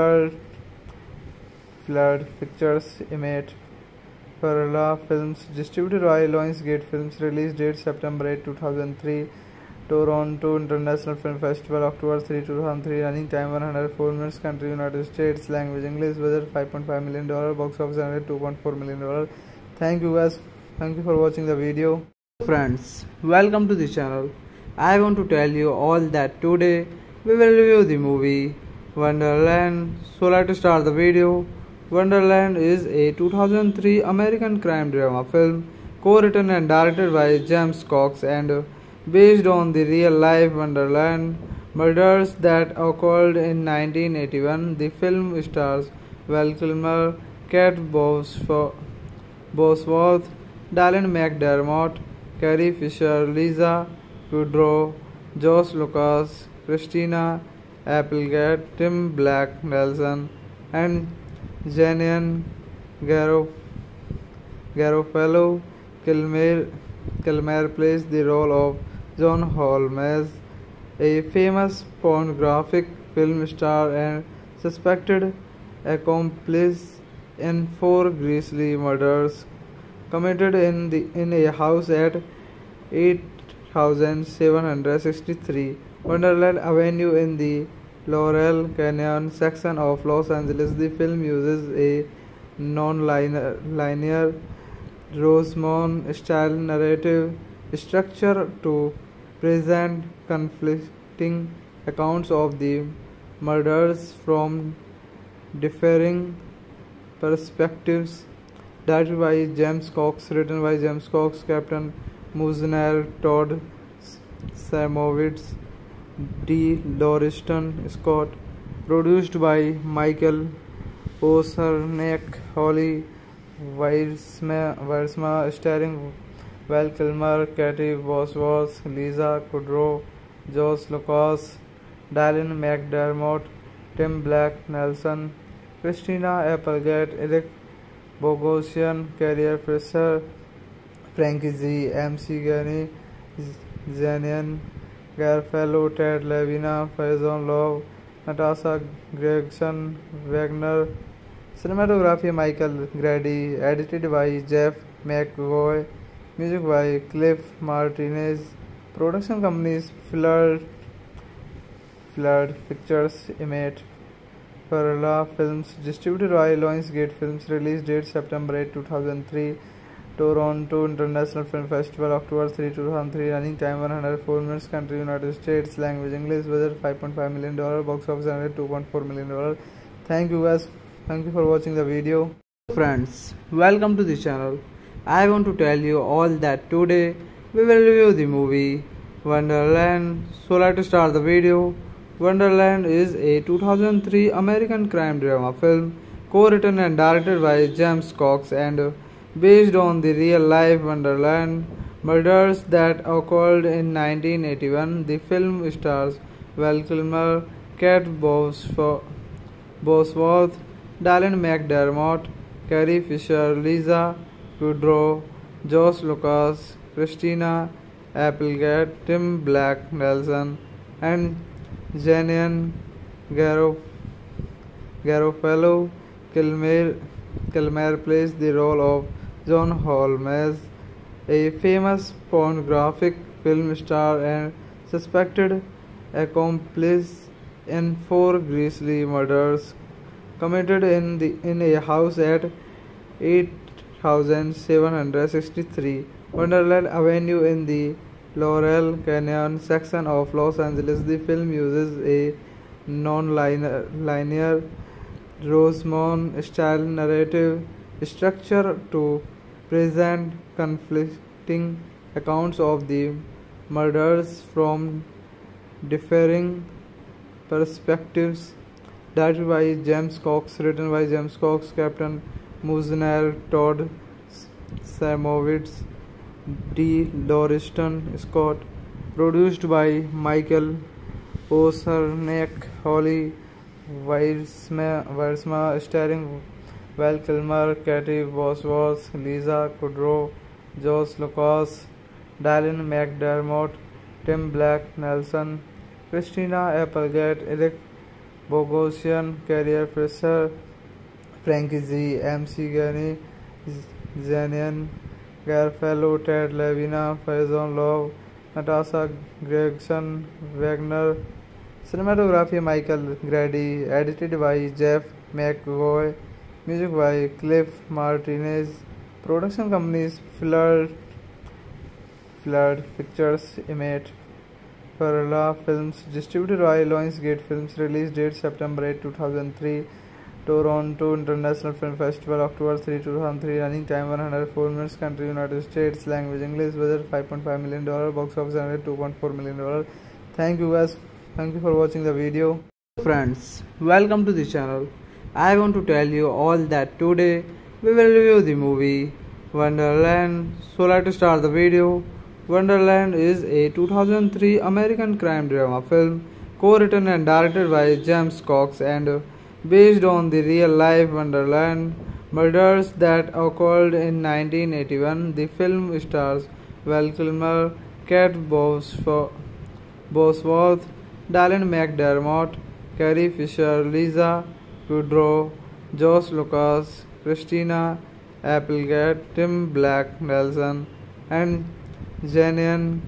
Flood Pictures, Image, Perla Films. Distributed by Lionsgate Films. Release date September 8, 2003. Toronto International Film Festival, October 3, 2003. Running time 104 minutes. Country United States. Language English. Budget $5.5 million. Box office $2.4 million. Thank you guys. Thank you for watching the video. Friends, welcome to the channel. I want to tell you all that today we will review the movie Wonderland. So let's start the video. Wonderland is a 2003 American crime drama film co-written and directed by James Cox and based on the real-life Wonderland murders that occurred in 1981. The film stars Val Kilmer, Kate Bosworth, Dylan McDermott, Carrie Fisher, Lisa Kudrow, Josh Lucas, Christina Applegate, Tim Black Nelson, and Janian Garofalo. Kilmer plays the role of John Holmes, a famous pornographic film star and suspected accomplice in 4 grisly murders committed in a house at 8763 Wonderland Avenue in the Laurel Canyon section of Los Angeles. The film uses a non-linear Rosemont-style narrative structure to present conflicting accounts of the murders from differing perspectives. Directed by James Cox, written by James Cox, Captain Muzner, Todd Samowitz, D. Lauriston Scott. Produced by Michael Osernek, Holly Weisma, starring Val Kilmer, Katie Bosworth, Lisa Kudrow, Josh Lucas, Dylan McDermott, Tim Black Nelson, Christina Applegate, Eric Bogosian, Carrie Fisher, Frankie Z, MC Gani, Janian Garofalo, Ted Levina, Faison Love, Natasha Gregson Wagner. Cinematography Michael Grady. Edited by Jeff McVoy. Music by Cliff Martinez. Production companies Flood Pictures, Image, Perla Films. Distributed by Lionsgate Films. Release date September 8, 2003. Toronto International Film Festival, October 3, 2003. Running time 104 minutes. Country United States. Language English. Budget $5.5 million. Box office $2.4 million. Thank you guys. Thank you for watching the video. Friends, welcome to the channel. I want to tell you all that today we will review the movie Wonderland. So let's start the video. Wonderland is a 2003 American crime drama film co-written and directed by James Cox and based on the real-life Wonderland murders that occurred in 1981. The film stars Val Kilmer, Kate Bosworth, Dylan McDermott, Carrie Fisher, Lisa Kudrow, Josh Lucas, Christina Applegate, Tim Black Nelson, and Janian Garofalo. Kilmer plays the role of John Holmes, a famous pornographic film star and suspected accomplice in 4 grisly murders committed in a house at 8763 Wonderland Avenue in the Laurel Canyon section of Los Angeles. The film uses a non-linear Rosemont-style narrative structure to present conflicting accounts of the murders from differing perspectives. Directed by James Cox, written by James Cox, Captain Muzner, Todd Samowitz, D. Lauriston Scott. Produced by Michael Osernek, Holly Weisma, starring Val Kilmer, Katie Bosworth, Lisa Kudrow, Josh Lucas, Dylan McDermott, Tim Black Nelson, Christina Applegate, Eric Bogosian, Carrie Fisher, Frankie Z, MC Gani, Zanian, Garfellow, Ted Levina, Faison Love, Natasha Gregson, Wagner. Cinematography Michael Grady, edited by Jeff McGoy, music by Cliff Martinez, production companies Flood Pictures, Image, Perla Films, distributed by Lionsgate Films, release date September 8, 2003, Toronto International Film Festival, October 3, 2003, running time 104 minutes, country United States, language English, budget $5.5 million, box office $2.4 million. Thank you guys, thank you for watching the video. Friends, welcome to the channel. I want to tell you all that today we will review the movie Wonderland. So let's start the video. Wonderland is a 2003 American crime drama film co-written and directed by James Cox and based on the real-life Wonderland murders that occurred in 1981. The film stars Val Kilmer, Kate Bosworth, Dylan McDermott, Carrie Fisher, Lisa Kudrow, Josh Lucas, Christina Applegate, Tim Black Nelson, and Janian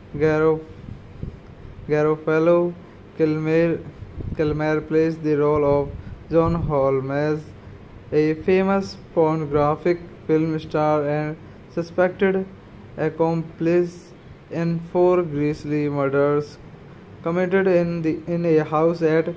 Garofalo. Kilmer plays the role of John Holmes, a famous pornographic film star and suspected accomplice in 4 grisly murders committed in a house at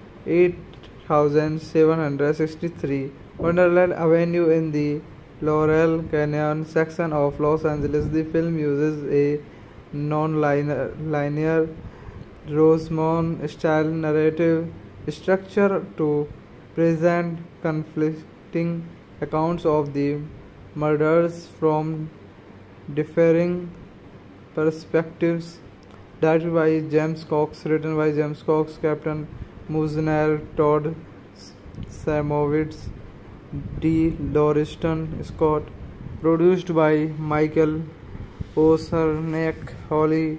8763 Wonderland Avenue in the Laurel Canyon section of Los Angeles. The film uses a non-linear Rosemont-style narrative structure to present conflicting accounts of the murders from differing perspectives. Directed by James Cox, written by James Cox, Captain Muzner, Todd Samowitz, D. Lauriston Scott. Produced by Michael Osernek, Holly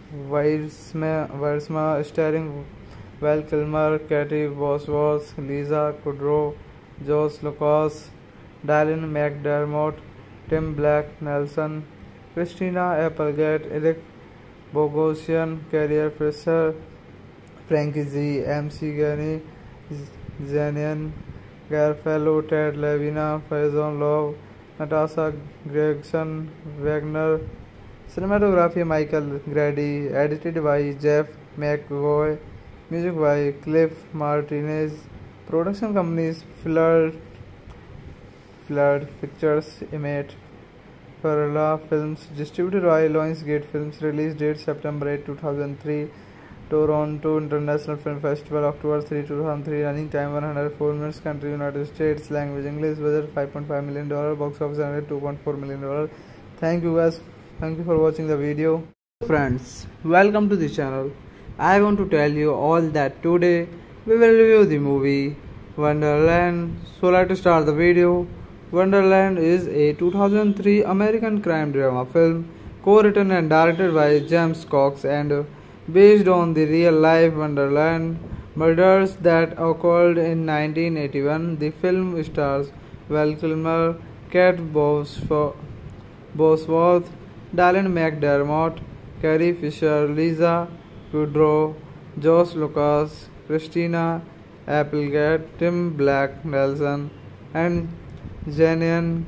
Weirsma, starring Val Kilmer, Katie Bosworth, Lisa Kudrow, Josh Lucas, Dylan McDermott, Tim Black Nelson, Christina Applegate, Eric Bogosian, Carrie Fisher, Frankie Z, MC Gani, Zanian, Garfellow, Ted Levina, Faison Love, Natasha Gregson, Wagner. Cinematography Michael Grady, edited by Jeff McGoy, music by Cliff Martinez, production companies Flood Pictures, Image, Perla Films, distributed by Lionsgate Films, release date September 8, 2003, Toronto International Film Festival, October 3, 2003, running time 104 minutes, country United States, language English, budget $5.5 million, box office $2.4 million. Thank you guys, thank you for watching the video. Friends, welcome to the channel. I want to tell you all that today we will review the movie Wonderland. So let's start the video. Wonderland is a 2003 American crime drama film co-written and directed by James Cox and based on the real-life Wonderland murders that occurred in 1981. The film stars Val Kilmer, Kate Bosworth, Dylan McDermott, Carrie Fisher, Lisa Kudrow, Josh Lucas, Christina Applegate, Tim Black Nelson, and Janian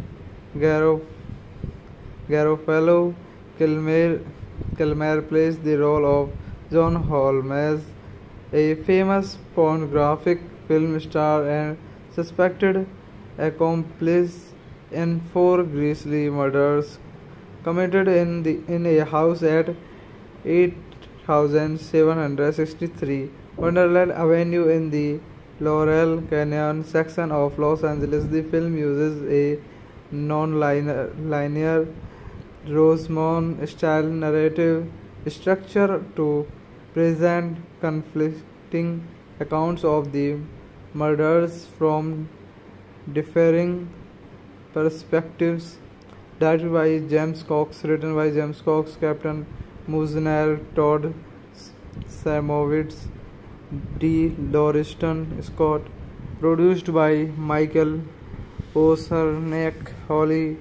Garofalo. Kilmer plays the role of John Holmes, a famous pornographic film star and suspected accomplice in 4 grisly murders committed in a house at 8763 Wonderland Avenue in the Laurel Canyon section of Los Angeles. The film uses a non-linear Rosemont-style narrative structure to present conflicting accounts of the murders from Differing Perspectives, directed by James Cox, written by James Cox, Captain Muzner, Todd Samowitz, D. Lauriston Scott, produced by Michael Ocerniak, Holly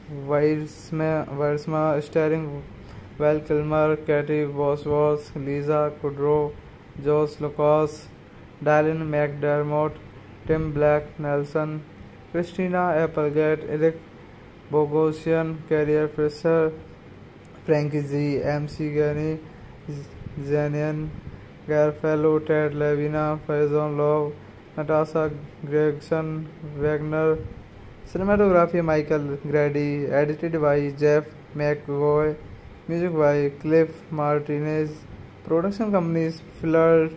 Weirsma, starring Val Kilmer, Katie Bosworth, Lisa Kudrow, Josh Lucas, Dylan McDermott, Tim Black Nelson, Christina Applegate, Eric Bogosian, Carrie Fisher, Frankie Z, MC Gani, Zanian, Garfellow, Ted Levina, Faison Love, Natasha Gregson, Wagner. Cinematography Michael Grady, edited by Jeff McVoy, music by Cliff Martinez, production companies Flood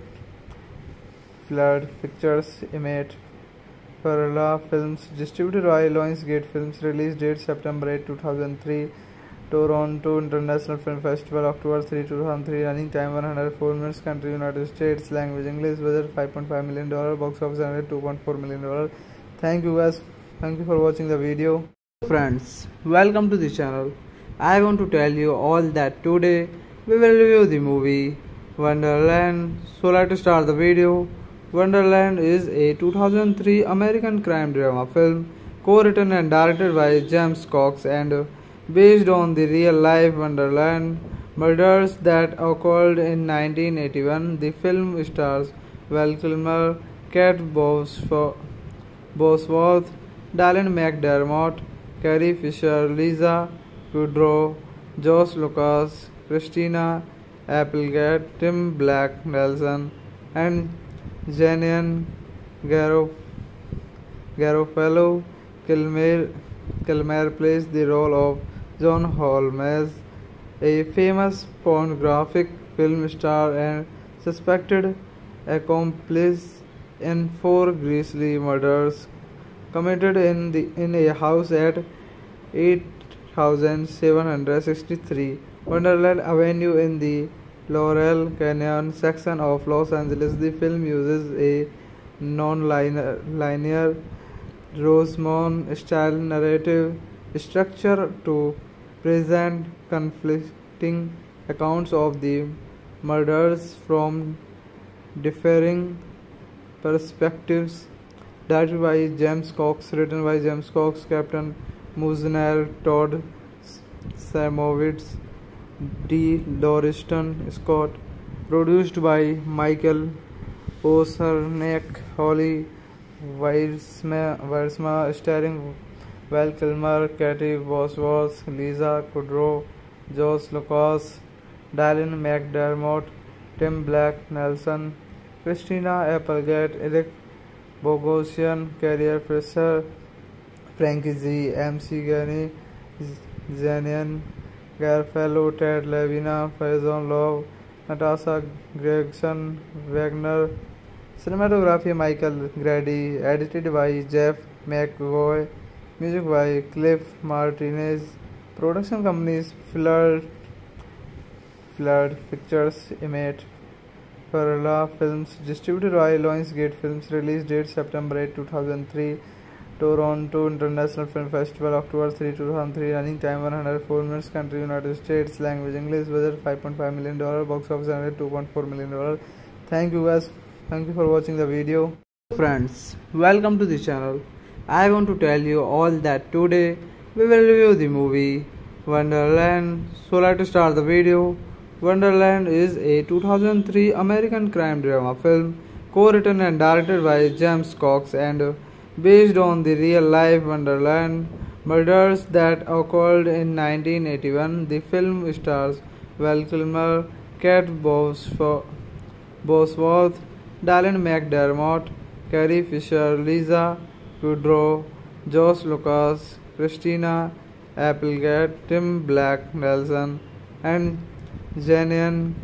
Pictures, Image, Perla Films, distributed by Lionsgate Films, release date September 8, 2003, Toronto International Film Festival, October 3, 2003, running time 104 minutes, country United States, language English, budget $5.5 million, box office $2.4 million. Thank you guys. Thank you for watching the video. Friends, welcome to the channel. I want to tell you all that today we will review the movie Wonderland. So let's start the video. Wonderland is a 2003 American crime drama film co-written and directed by James Cox and based on the real-life Wonderland murders that occurred in 1981. The film stars Val Kilmer, Kate Bosworth, Dylan McDermott, Carrie Fisher, Lisa Kudrow, Josh Lucas, Christina Applegate, Tim Black Nelson, and Janian Garofalo. Kilmer plays the role of John Holmes, a famous pornographic film star and suspected accomplice in 4 grisly murders committed in a house at 8763 Wonderland Avenue in the Laurel Canyon section of Los Angeles. The film uses a non-linear Rosemont-style narrative structure to present conflicting accounts of the murders from differing perspectives. Directed by James Cox, written by James Cox, Captain Muzner, Todd Samowitz, D. Lauriston Scott, produced by Michael Ocerniak, Holly Weirsma, starring Val Kilmer, Katie Bosworth, Lisa Kudrow, Josh Lucas, Dylan McDermott, Tim Black Nelson, Christina Applegate, Eric Bogosian, Carrie Fisher, Frankie Z, MC Gani, Zanian, Garfellow, Ted Levina, Faison Love, Natasha Gregson, Wagner. Cinematography Michael Grady, edited by Jeff McVoy, music by Cliff Martinez, production companies Flood Pictures, Image, Perla Films, distributed by Lionsgate Films, release date September 8, 2003, Toronto International Film Festival, October 3, 2003, running time 104 minutes, country United States, language English, budget $5.5 million, box office $2.4 million. Thank you guys. Thank you for watching the video. Friends, welcome to the channel. I want to tell you all that today we will review the movie Wonderland. So let's start the video. Wonderland is a 2003 American crime drama film co-written and directed by James Cox and based on the real-life Wonderland murders that occurred in 1981. The film stars Val Kilmer, Kate Bosworth, Dylan McDermott, Carrie Fisher, Lisa Kudrow, Josh Lucas, Christina Applegate, Tim Black Nelson, and Janian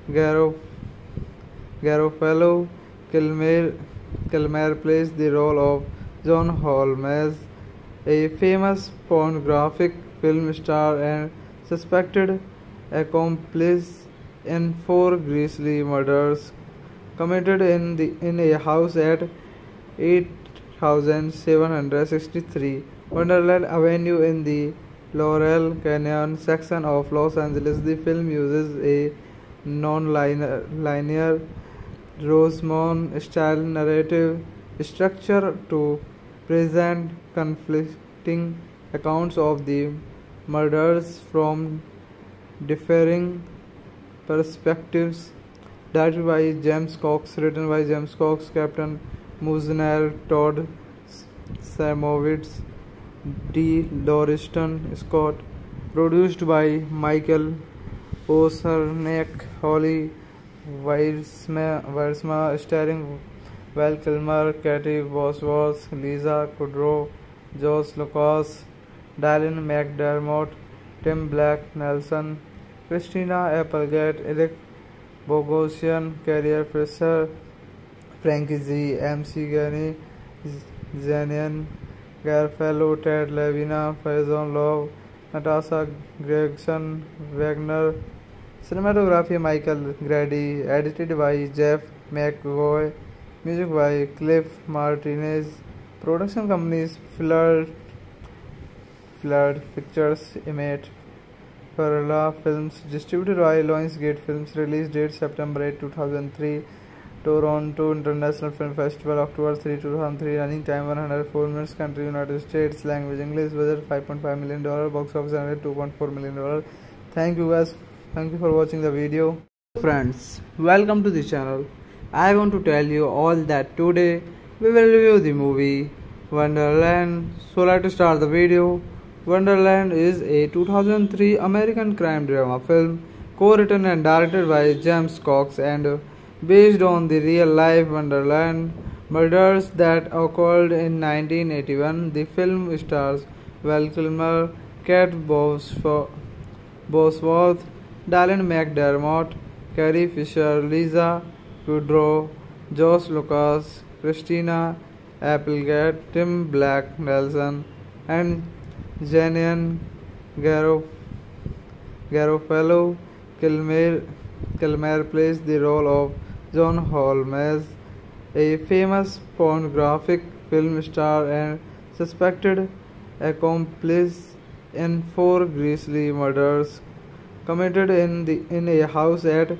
Garofalo. Kilmer plays the role of John Holmes, a famous pornographic film star and suspected accomplice in 4 grisly murders committed in a house at 8763 Wonderland Avenue in the Laurel Canyon section of Los Angeles. The film uses a non-linear Rosemont-style narrative structure to present conflicting accounts of the murders from differing perspectives. Directed by James Cox, written by James Cox, Captain Muzner, Todd Samowitz, D. Lauriston Scott. Produced by Michael Oserniak, Holly Weissma, starring Val Kilmer, Katie Bosworth, Lisa Kudrow, Josh Lucas, Dylan McDermott, Tim Black Nelson, Christina Applegate, Eric Bogosian, Carrier Fisher, Frankie Z, MC Gani, Zanian Garfellow, Ted Levina, Faison Love, Natasha Gregson, Wagner. Cinematography Michael Grady. Edited by Jeff McVoy. Music by Cliff Martinez. Production companies Flood Pictures, Image, Perla Films. Distributed by Lionsgate Films. Release date September 8, 2003. Toronto International Film Festival, October 3, 2003. Running time 104 minutes. Country United States. Language English. Budget $5.5 million. Box office $2.4 million. Thank you guys. Thank you for watching the video. Friends, welcome to the channel. I want to tell you all that today we will review the movie Wonderland. So let's start the video. Wonderland is a 2003 American crime drama film co-written and directed by James Cox and based on the real-life Wonderland murders that occurred in 1981. The film stars Val Kilmer, Kate Bosworth, Dylan McDermott, Carrie Fisher, Lisa Kudrow, Josh Lucas, Christina Applegate, Tim Black Nelson, and Janian Garofalo. Kilmer plays the role of John Holmes, a famous pornographic film star and suspected accomplice in 4 grisly murders committed in a house at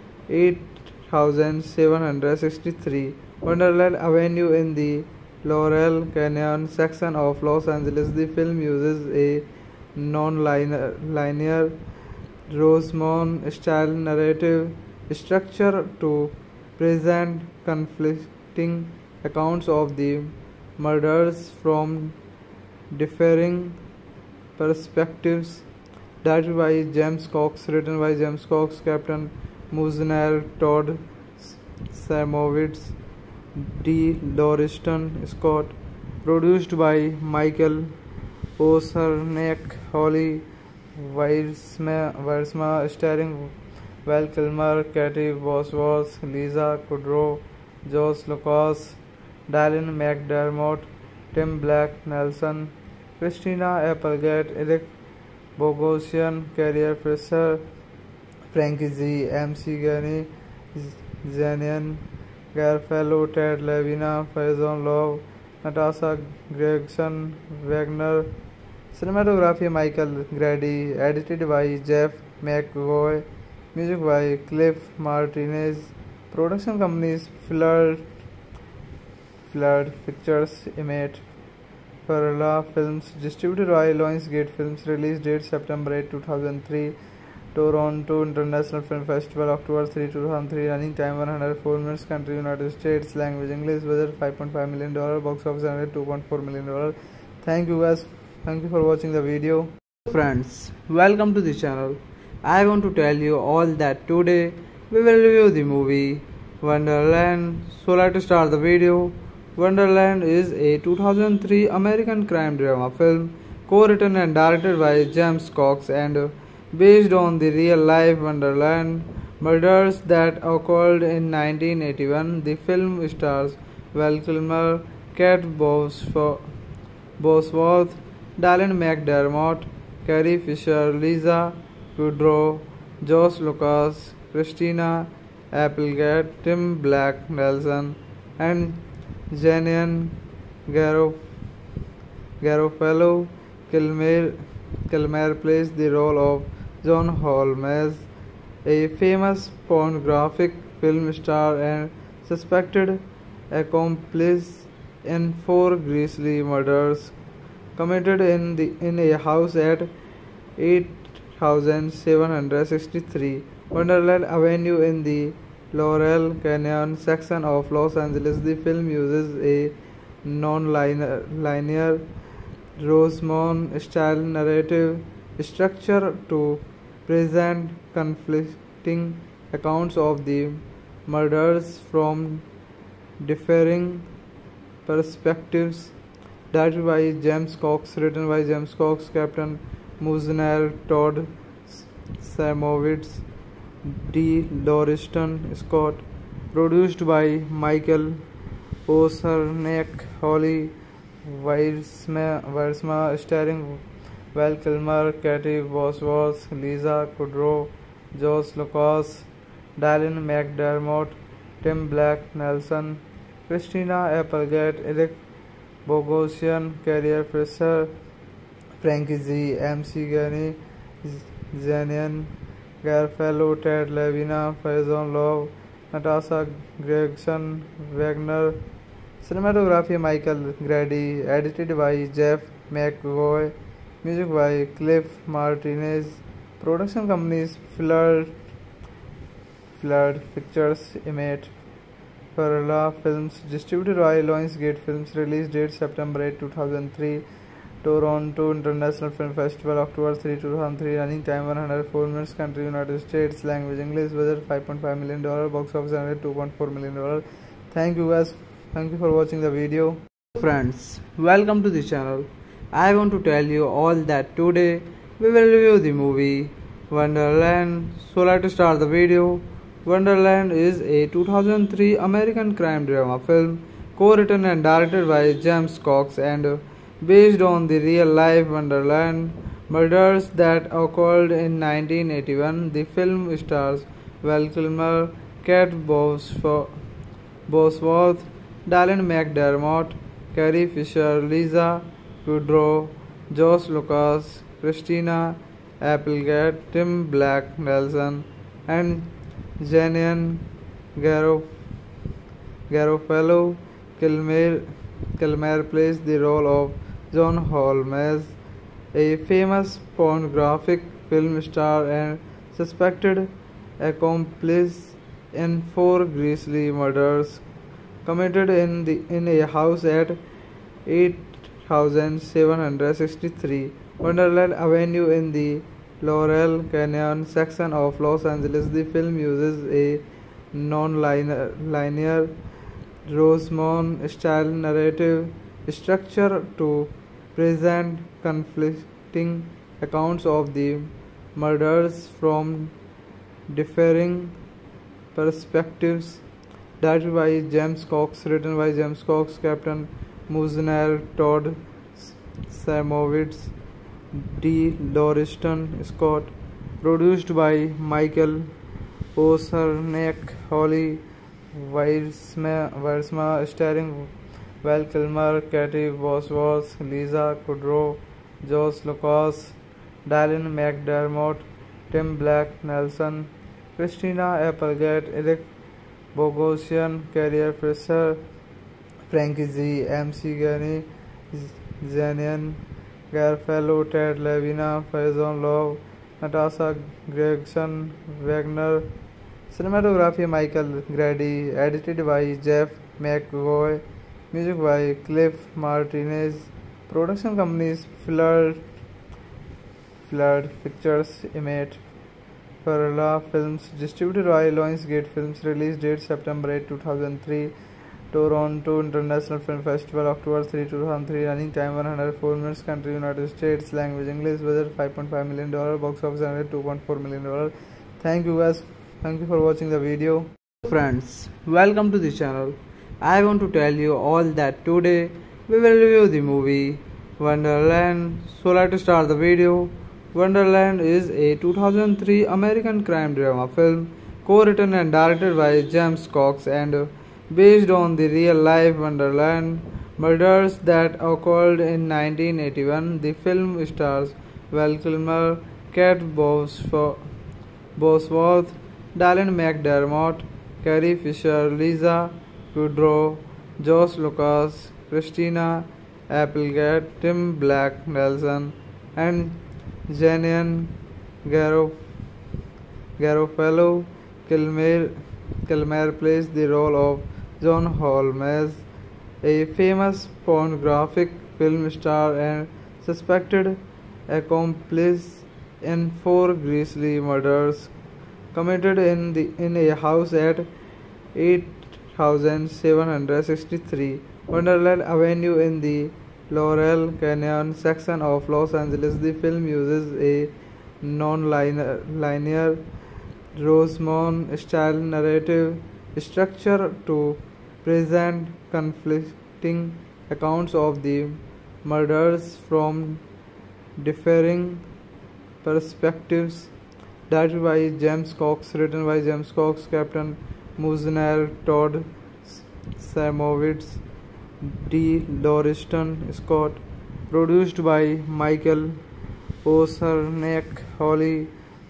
8763 Wonderland Avenue in the Laurel Canyon section of Los Angeles. The film uses a non-linear Rosemont-style narrative structure to present conflicting accounts of the murders from differing perspectives. Directed by James Cox, written by James Cox, Captain Muzner, Todd Samowitz, D. Lauriston Scott. Produced by Michael Oserniak, Holly Weissma, starring Val Kilmer, Katie Bosworth, Lisa Kudrow, Josh Lucas, Dylan McDermott, Tim Black Nelson, Christina Applegate, Eric Bogosian, Carrier Fisher, Frankie Z, MC Gani, Zanian Garfellow, Ted Levina, Faison Love, Natasha Gregson, Wagner. Cinematography Michael Grady. Edited by Jeff McVoy. Music by Cliff Martinez. Production companies Flood Pictures, Image, Perla Films. Distributed by Lionsgate Films. Release date September 8, 2003. Toronto International Film Festival, October 3, 2003. Running time 104 minutes. Country United States. Language English. Budget $5.5 million. Box office $2.4 million. Thank you guys. Thank you for watching the video. Friends, welcome to the channel. I want to tell you all that today we will review the movie Wonderland. So let's start the video. Wonderland is a 2003 American crime drama film co-written and directed by James Cox and based on the real-life Wonderland murders that occurred in 1981. The film stars Val Kilmer, Kate Bosworth, Dylan McDermott, Carrie Fisher, Lisa Kudrow, Josh Lucas, Christina Applegate, Tim Black Nelson, and Janian Garo Garofalo Kilmer plays the role of John Holmes, a famous pornographic film star and suspected accomplice in four grisly murders committed in a house at 8763 Wonderland Avenue in the Laurel Canyon section of Los Angeles. The film uses a non-linear Rosemont-style narrative structure to present conflicting accounts of the murders from differing perspectives. Directed by James Cox, written by James Cox, Captain Muzner, Todd Samowitz, D. Lauriston Scott. Produced by Michael Oserniak, Holly Wiersma, starring Val Kilmer, Katie Bosworth, Lisa Kudrow, Josh Lucas, Dylan McDermott, Tim Black Nelson, Christina Applegate, Eric Bogosian, Carrie Fisher, Frankie Z, MC Gani, Zanian Garofalo, Ted Levina, Faison Love, Natasha Gregson, Wagner. Cinematography Michael Grady. Edited by Jeff McVoy. Music by Cliff Martinez. Production companies Flood Pictures, Image, Perla Films. Distributed by Lionsgate Films. Release date September 8, 2003. Toronto International Film Festival, October 3, 2003. Running time 104 minutes. Country United States. Language English. Budget $5.5 million. Box office $2.4 million. Thank you guys. Thank you for watching the video. Friends, welcome to the channel. I want to tell you all that today we will review the movie Wonderland. So let's start the video. Wonderland is a 2003 American crime drama film co-written and directed by James Cox and based on the real-life Wonderland murders that occurred in 1981. The film stars Val Kilmer, Kate Bosworth, Dylan McDermott, Carrie Fisher, Lisa Kudrow, Josh Lucas, Christina Applegate, Tim Black Nelson, and Janian Garofalo. Kilmer plays the role of John Holmes, a famous pornographic film star and suspected accomplice in four grisly murders committed in a house at 8763 Wonderland Avenue in the Laurel Canyon section of Los Angeles. The film uses a non-linear Rosemont-style narrative structure to present conflicting accounts of the murders from differing perspectives. Directed by James Cox, written by James Cox, Captain Muzner, Todd Samowitz, D. Lauriston Scott. Produced by Michael Oserniak, Holly Wiersma, starring Val Kilmer, Katie Bosworth, Lisa Kudrow, Josh Lucas, Dylan McDermott, Tim Black Nelson, Christina Applegate, Eric Bogosian, Carrie Fisher, Frankie Z, MC Gani, Zanian Garofalo, Ted Levina, Faison Love, Natasha Gregson, Wagner. Cinematography Michael Grady. Edited by Jeff McVoy. Music by Cliff Martinez. Production companies Flood Pictures, Image, Perla Films. Distributed by Lionsgate Films. Release date September 8, 2003. Toronto International Film Festival, October 3, 2003. Running time 104 minutes. Country United States. Language English. Budget $5.5 million. Box office $2.4 million. Thank you guys. Thank you for watching the video. Friends, welcome to the channel. I want to tell you all that today we will review the movie Wonderland. So let's start the video. Wonderland is a 2003 American crime drama film co-written and directed by James Cox and based on the real-life Wonderland Murders that occurred in 1981. The film stars Val Kilmer, Kate Bosworth, Dylan McDermott, Carrie Fisher, Lisa Kudrow, Josh Lucas, Christina Applegate, Tim Black Nelson, and Janian Garofalo. Kilmer plays the role of John Holmes, a famous pornographic film star and suspected accomplice in four grisly murders committed in a house at 8763 Wonderland Avenue in the Laurel Canyon section of Los Angeles. The film uses a non-linear Rosemont-style narrative structure to present conflicting accounts of the murders from differing perspectives. Directed by James Cox, written by James Cox, Captain Muzner, Todd Samowitz, D. Lauriston Scott. Produced by Michael Osernek, Holly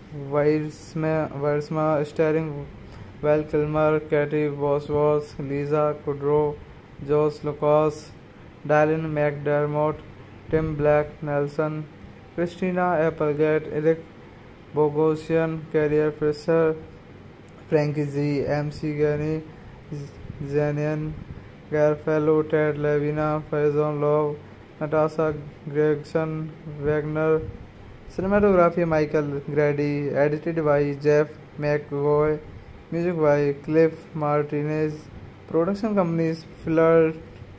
Weissma, starring Val Kilmer, Katie Bosworth, Lisa Kudrow, Josh Lucas, Dylan McDermott, Tim Black Nelson, Christina Applegate, Eric Bogosian, Carrie Fisher, Frankie Z, MC Gani, Zanian Garofalo, Ted Levina, Faison Love, Natasha Gregson, Wagner. Cinematography Michael Grady. Edited by Jeff McGoy. Music by Cliff Martinez. Production companies Flood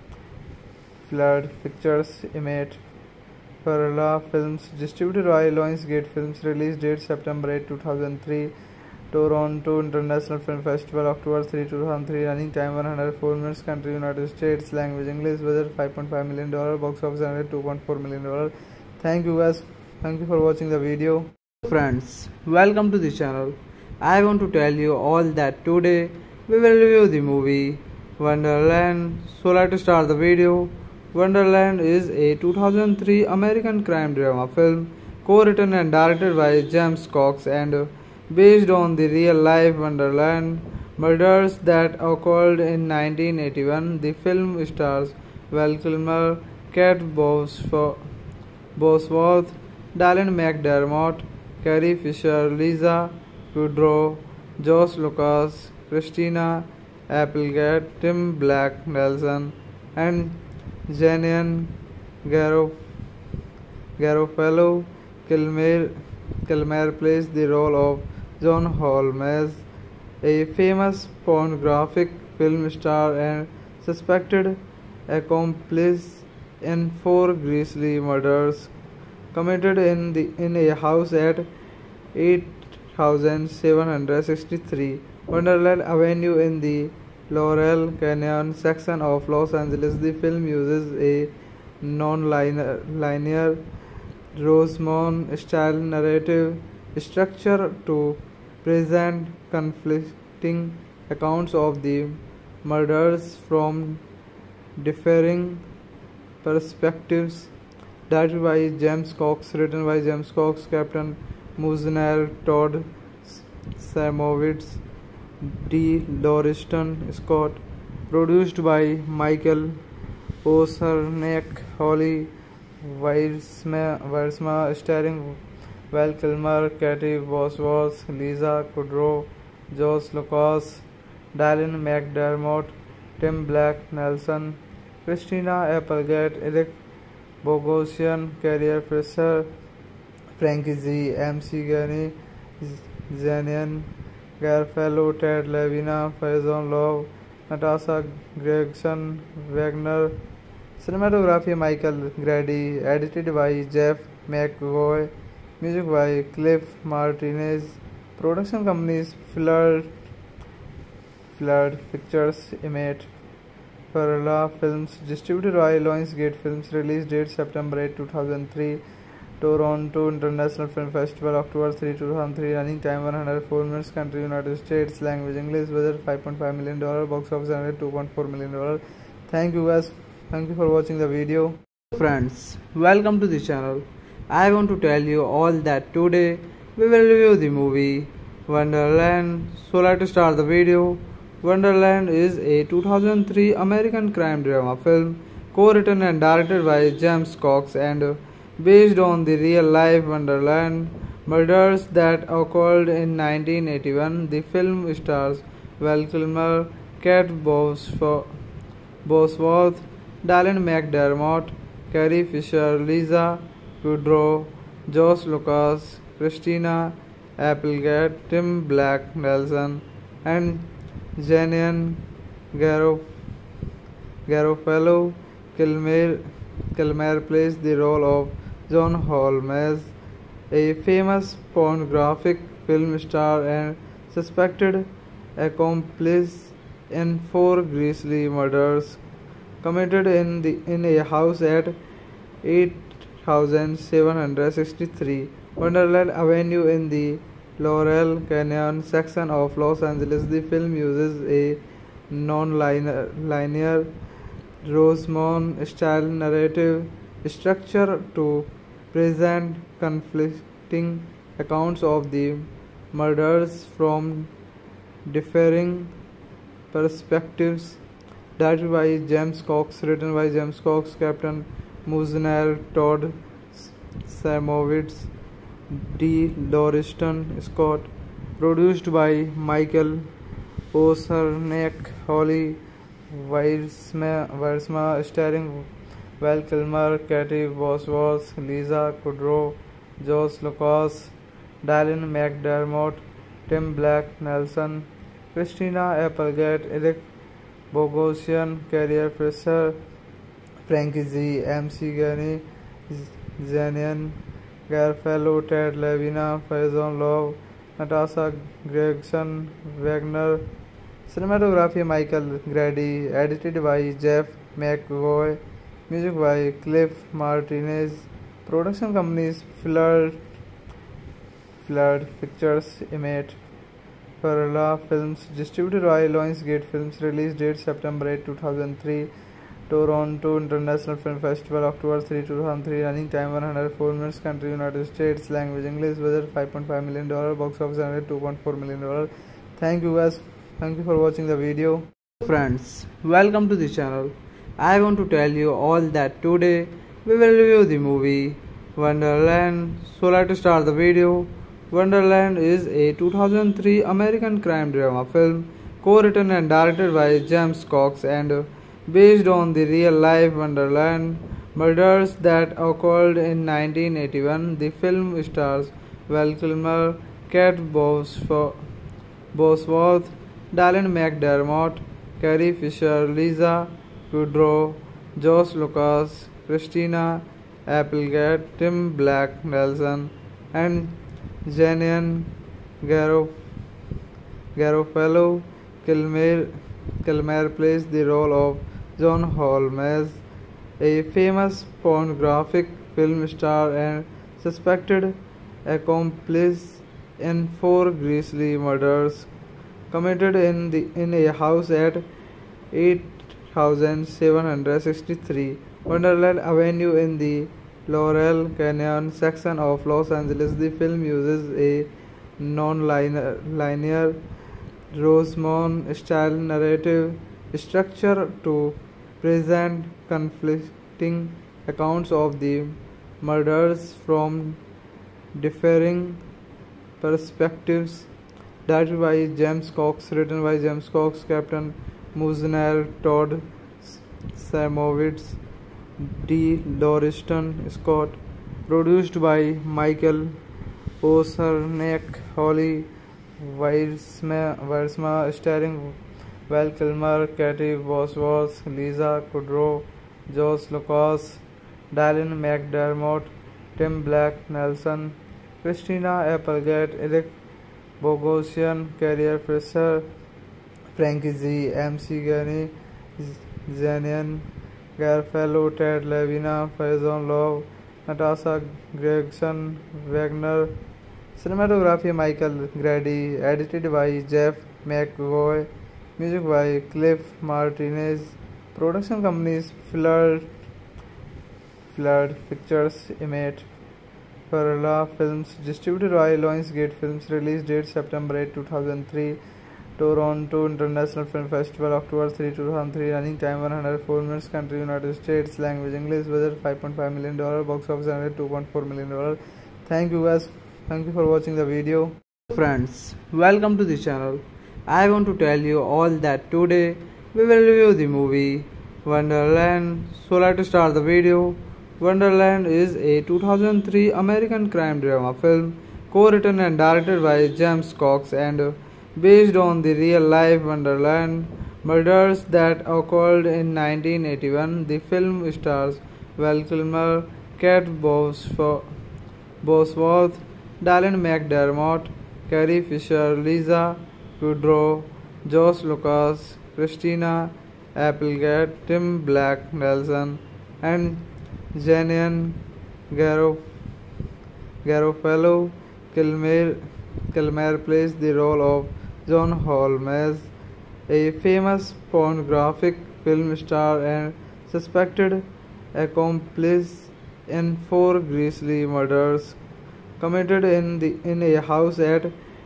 Pictures, Image, Perla Films. Distributed by Lionsgate Films. Release date September 8, 2003. Toronto International Film Festival, October 3, 2003. Running time 104 minutes. Country United States. Language English. Budget $5.5 million. Box office $2.4 million. Thank you guys. Thank you for watching the video. Friends, welcome to the channel. I want to tell you all that today we will review the movie Wonderland. So let's start the video. Wonderland is a 2003 American crime drama film co-written and directed by James Cox and based on the real-life Wonderland murders that occurred in 1981. The film stars Val Kilmer, Kate Bosworth, Dylan McDermott, Carrie Fisher, Lisa Kudrow, Josh Lucas, Christina Applegate, Tim Black Nelson, and Janian Garofalo. Kilmer plays the role of John Holmes, a famous pornographic film star and suspected accomplice in four grisly murders committed in a house at 8763 Wonderland Avenue in the Laurel Canyon section of Los Angeles. The film uses a non-linear Rosemont-style narrative structure to present conflicting accounts of the murders from differing perspectives. Directed by James Cox, written by James Cox, Captain Muzner, Todd Samowitz, D. Lauriston Scott. Produced by Michael Osernek, Holly Weissma, starring Val Kilmer, Katie Bosworth, Lisa Kudrow, Josh Lucas, Dylan McDermott, Tim Black Nelson, Christina Applegate, Eric Bogosian, Carrie Fisher, Frankie Z, MC Gani, Zanian Garofalo, Ted Levina, Faison Love, Natasha Gregson, Wagner. Cinematography Michael Grady. Edited by Jeff McGoy. Music by Cliff Martinez. Production companies Flood Pictures, Image, Perla Films. Distributed by Lionsgate Films. Release date September 8, 2003. Toronto International Film Festival, October 3, 2003. Running time 104 minutes. Country United States. Language English. Budget $5.5 million. Box office $2.4 million. Thank you guys. Thank you for watching the video. Friends, welcome to the channel. I want to tell you all that today we will review the movie Wonderland. So let's start the video. Wonderland is a 2003 American crime drama film co-written and directed by James Cox and based on the real-life Wonderland murders that occurred in 1981. The film stars Val Kilmer, Kate Bosworth, Dylan McDermott, Carrie Fisher, Lisa Kudrow, Josh Lucas, Christina Applegate, Tim Black Nelson, and Janian Garofalo. Kilmer plays the role of John Holmes, a famous pornographic film star and suspected accomplice in four grisly murders committed in a house at 8763 Wonderland Avenue in the Laurel Canyon section of Los Angeles. The film uses a non-linear Rosemont-style narrative structure to present conflicting accounts of the murders from differing perspectives. Directed by James Cox, written by James Cox, Captain Muzner, Todd Samowitz, D. Lauriston Scott. Produced by Michael Osernek, Holly Weirsma, starring Val Kilmer, Katie Bosworth, Lisa Kudrow, Josh Lucas, Dylan McDermott, Tim Black Nelson, Christina Applegate, Eric Bogosian, Carrie Fisher, Frankie Z, MC Gani, Janian Garofalo, Ted Levina, Faison Love, Natasha Gregson, Wagner. Cinematography Michael Grady. Edited by Jeff McVoy. Music by Cliff Martinez. Production companies Flood Pictures, Image, Perla Films. Distributed by Lionsgate Films. Release date September 8, 2003. Toronto International Film Festival, October 3, 2003. Running time 104 minutes. Country United States. Language English. Budget $5.5 million. Box office $2.4 million. Thank you guys. Thank you for watching the video. Friends, welcome to the channel. I want to tell you all that today we will review the movie Wonderland. So let's start the video. Wonderland is a 2003 American crime drama film co-written and directed by James Cox and based on the real-life Wonderland murders that occurred in 1981. The film stars Val Kilmer, Kate Bosworth, Dylan McDermott, Carrie Fisher, Lisa Kudrow, Josh Lucas, Christina Applegate, Tim Black Nelson, and Janian Garofalo. Kilmer plays the role of John Holmes, a famous pornographic film star and suspected accomplice in four grisly murders committed in a house at 8763 Wonderland Avenue in the Laurel Canyon section of Los Angeles. The film uses a non-linear Rosemont-style narrative structure to present conflicting accounts of the murders from differing perspectives. Directed by James Cox, written by James Cox, Captain Muzner, Todd Samowitz, D. Lauriston Scott. Produced by Michael Osernek, Holly Weirsma, starring Val Kilmer, Katie Bosworth, Lisa Kudrow, Josh Lucas, Dylan McDermott, Tim Black Nelson, Christina Applegate, Eric Bogosian, Carrie Fisher, Frankie Z, MC Gani, Janian Garofalo, Ted Levina, Faison Love, Natasha Gregson, Wagner. Cinematography Michael Grady. Edited by Jeff McVoy. Music by Cliff Martinez. Production companies Flood Pictures, Image, Perla Films, distributed by Lionsgate Films. Release date September 8, 2003. Toronto International Film Festival, October 3, 2003. Running time 104 minutes. Country United States. Language English. Budget $5.5 million. Box office $2.4 million. Thank you guys. Thank you for watching the video. Friends, welcome to the channel. I want to tell you all that today we will review the movie Wonderland. So let's start the video. Wonderland is a 2003 American crime drama film co-written and directed by James Cox and based on the real-life Wonderland murders that occurred in 1981. The film stars Val Kilmer, Kate Bosworth, Dylan McDermott, Carrie Fisher, Lisa Kudrow, Josh Lucas, Christina Applegate, Tim Black Nelson, and Janian Garofalo. Kilmer plays the role of John Holmes, a famous pornographic film star and suspected accomplice in 4 grisly murders committed in a house at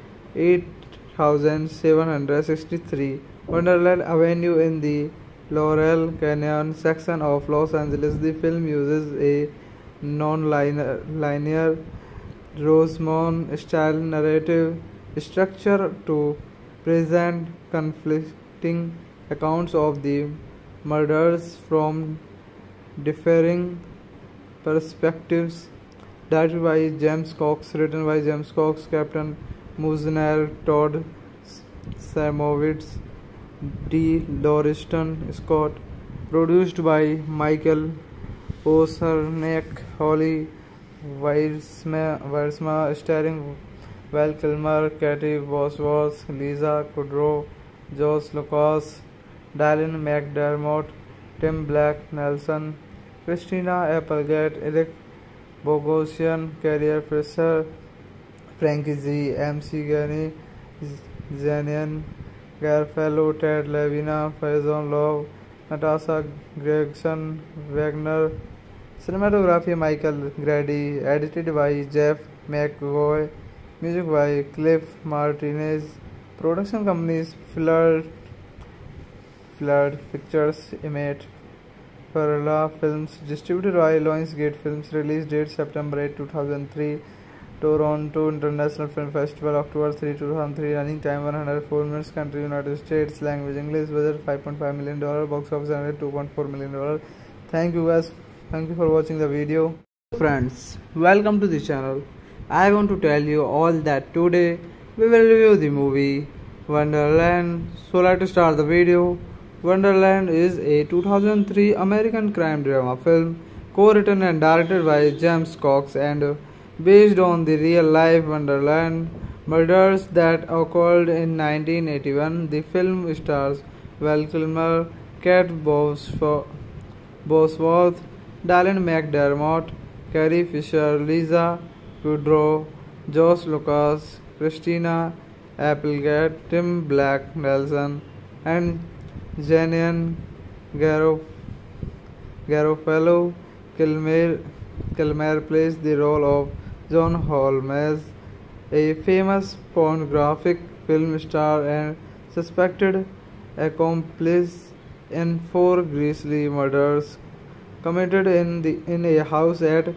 8763 Wonderland Avenue in the Laurel Canyon section of Los Angeles. The film uses a non-linear Rosemont-style narrative structure to present conflicting accounts of the murders from differing perspectives. Directed by James Cox, written by James Cox, Captain Muzner, Todd Samowitz, D. Lauriston Scott. Produced by Michael Oserniak, Holly Weirsma, starring Val Kilmer, Katie Bosworth, Lisa Kudrow, Josh Lucas, Dylan McDermott, Tim Black Nelson, Christina Applegate, Eric Bogosian, Carrie Fisher, Frankie Z, MC Gani, Janian Garofalo, Ted Levina, Faison Love, Natasha Gregson, Wagner. Cinematography Michael Grady. Edited by Jeff McVoy. Music by Cliff Martinez. Production companies Flood Pictures, Image, Perla Films, distributed by Lionsgate Films. Release date September 8, 2003. Toronto International Film Festival, October 3, 2003. Running time 104 minutes. Country United States. Language English. Budget $5.5 million. Box office $2.4 million. Thank you guys. Thank you for watching the video. Friends, welcome to the channel. I want to tell you all that today we will review the movie Wonderland. So let's start the video. Wonderland is a 2003 American crime drama film co-written and directed by James Cox and based on the real-life Wonderland murders that occurred in 1981. The film stars Val Kilmer, Kate Bosworth, Dylan McDermott, Carrie Fisher, Lisa Kudrow, Josh Lucas, Christina Applegate, Tim Black Nelson, and Janian Garofalo. Kilmer plays the role of John Holmes, a famous pornographic film star and suspected accomplice in 4 grisly murders committed in a house at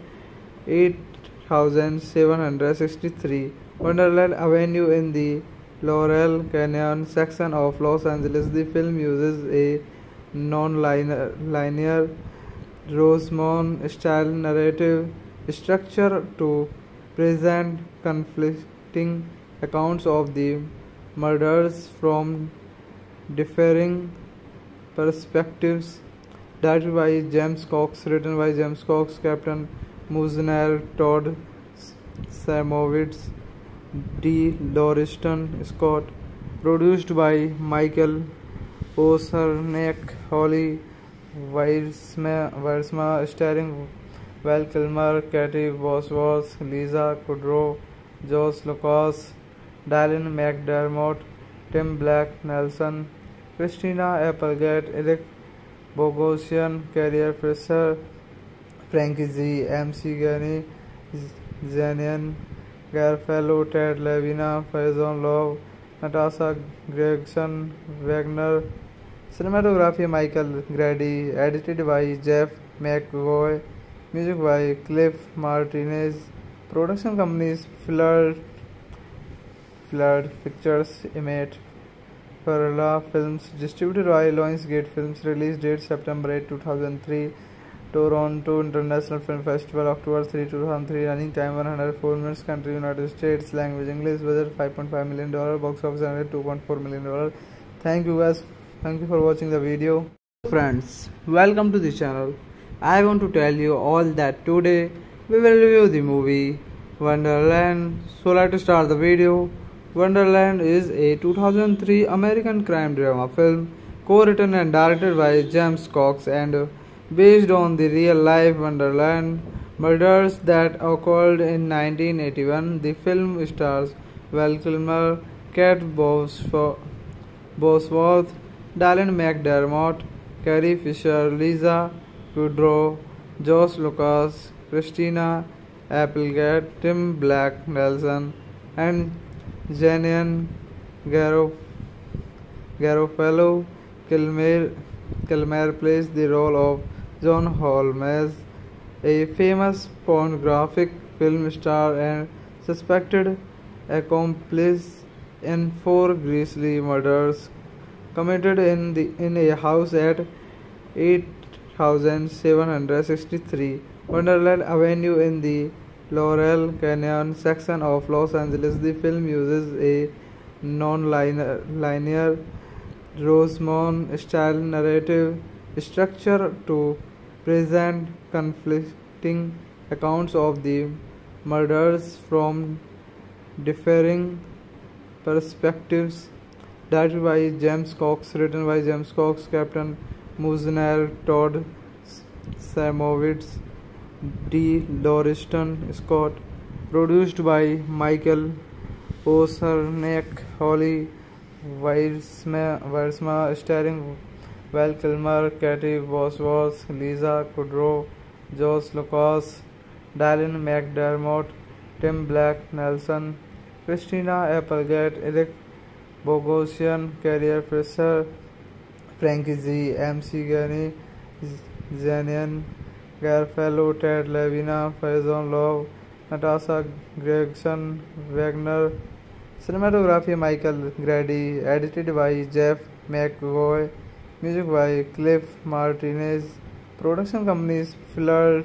8763 Wonderland Avenue in the Laurel Canyon section of Los Angeles. The film uses a non-linear Rosemont-style narrative structure to present conflicting accounts of the murders from differing perspectives. Directed by James Cox, written by James Cox, Captain Muzner, Todd Samowitz, D. Lauriston Scott. Produced by Michael Oserniak, Holly Weirsma, starring Val Kilmer, Katie Bosworth, Lisa Kudrow, Josh Lucas, Dylan McDermott, Tim Black Nelson, Christina Applegate, Eric Bogosian, Carrier Fisher, Frankie Z, MC Gani, Zanian, Garfellow, Ted Levina, Faison Love, Natasha Gregson, Wagner. Cinematography Michael Grady, edited by Jeff McVoy, music by Cliff Martinez, production companies Flood Pictures, Image, Perla Films, distributed by Lionsgate Films, release date September 8, 2003, Toronto International Film Festival, October 3, 2003, running time 104 minutes, country United States, language English, budget $5.5 million, box office $2.4 million. Thank you guys. Thank you for watching the video. Friends, welcome to the channel. I want to tell you all that today we will review the movie Wonderland. So let's start the video. Wonderland is a 2003 American crime drama film co-written and directed by James Cox and based on the real-life Wonderland murders that occurred in 1981. The film stars Val Kilmer, Kate Bosworth, Dylan McDermott, Carrie Fisher, Lisa Kudrow, Josh Lucas, Christina Applegate, Tim Black Nelson, and Janian Garofalo. Kilmer plays the role of John Holmes, a famous pornographic film star and suspected accomplice in 4 grisly murders committed in a house at 8763 Wonderland Avenue in the Laurel Canyon section of Los Angeles. The film uses a non-linear Rosemont-style narrative structure to present conflicting accounts of the murders from differing perspectives. Directed by James Cox, written by James Cox, Captain Muzner, Todd Samowitz, D. Lauriston Scott. Produced by Michael Osernek, Holly Weirsma, starring Val Kilmer, Katie Bosworth, Lisa Kudrow, Josh Lucas, Dylan McDermott, Tim Black Nelson, Christina Applegate, Eric Bogosian, Carrier Fisher, Frankie Z, MC Gani, Zanian, Garfellow, Ted Levina, Faison Love, Natasha Gregson, Wagner. Cinematography Michael Grady, edited by Jeff McVoy, music by Cliff Martinez, production companies Flood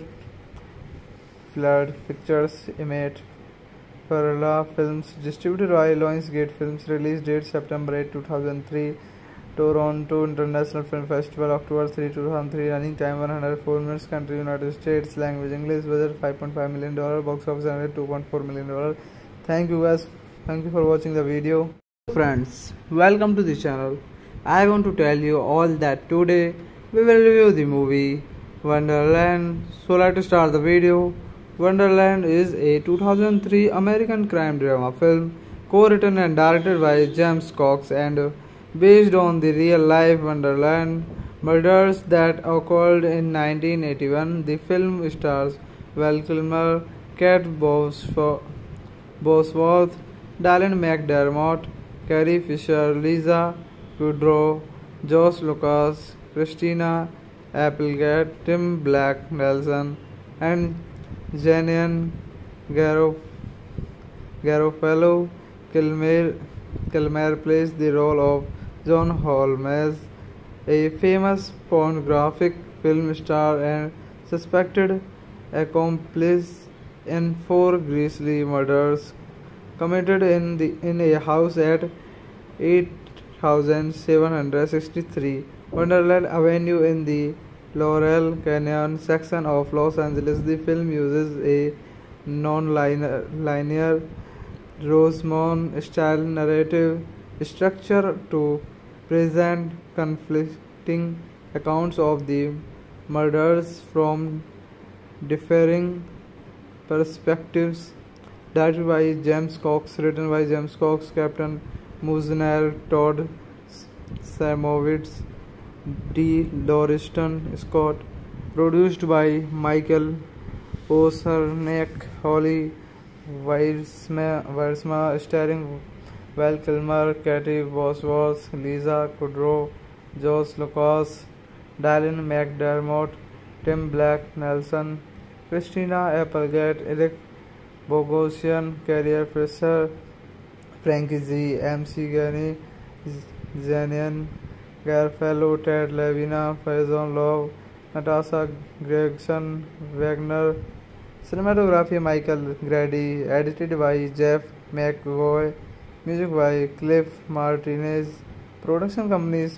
Pictures, Image, Perla Films, distributed by Lionsgate Films, release date September 8, 2003, Toronto International Film Festival, October 3, 2003, running time 104 minutes, country United States, language English, budget $5.5 million, box office $2.4 million. Thank you guys. Thank you for watching the video. Friends, welcome to the channel. I want to tell you all that today we will review the movie Wonderland. So let's start the video. Wonderland is a 2003 American crime drama film co-written and directed by James Cox and based on the real-life Wonderland murders that occurred in 1981. The film stars Val Kilmer, Kate Bosworth, Dylan McDermott, Carrie Fisher, Lisa Kudrow, Josh Lucas, Christina Applegate, Tim Black Nelson, and Janian Garofalo. Kilmer plays the role of John Holmes, a famous pornographic film star and suspected accomplice in 4 grisly murders committed in a house at 8763 Wonderland Avenue in the Laurel Canyon section of Los Angeles. The film uses a non-linear Rosemont-style narrative structure to present conflicting accounts of the murders from differing perspectives. Directed by James Cox, written by James Cox, Captain Muzner, Todd Samowitz, D. Lauriston Scott. Produced by Michael Ocernek, Holly Weissma, starring Val Kilmer, Katie Bosworth, Lisa Kudrow, Josh Lucas, Dylan McDermott, Tim Black Nelson, Christina Applegate, Eric Bogosian, Carrie Fisher, Frankie Z, MC Gani, Zanian, Garfellow, Ted Levina, Faison Love, Natasha Gregson, Wagner. Cinematography Michael Grady, edited by Jeff McGoy, music by Cliff Martinez, production companies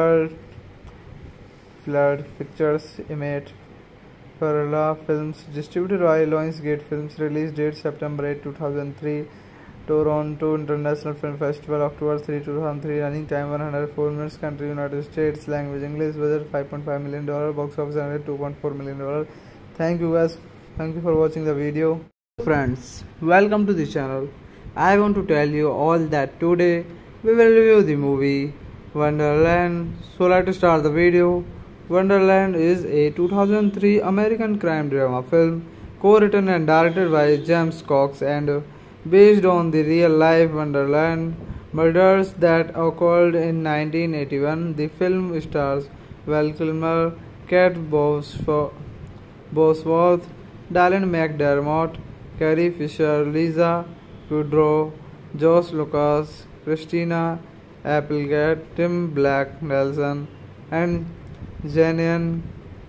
Flood Pictures, Image, Perla Films, distributed by Lionsgate Films, release date September 8, 2003, Toronto International Film Festival, October 3, 2003, running time 104 minutes, country United States, language English, budget $5.5 million, box office $2.4 million. Thank you guys. Thank you for watching the video. Friends, welcome to the channel. I want to tell you all that today we will review the movie Wonderland. So let's start the video. Wonderland is a 2003 American crime drama film co-written and directed by James Cox and based on the real-life Wonderland murders that occurred in 1981. The film stars Val Kilmer, Kate Bosworth, Dylan McDermott, Carrie Fisher, Lisa Kudrow, Josh Lucas, Christina Applegate, Tim Black Nelson, and Janian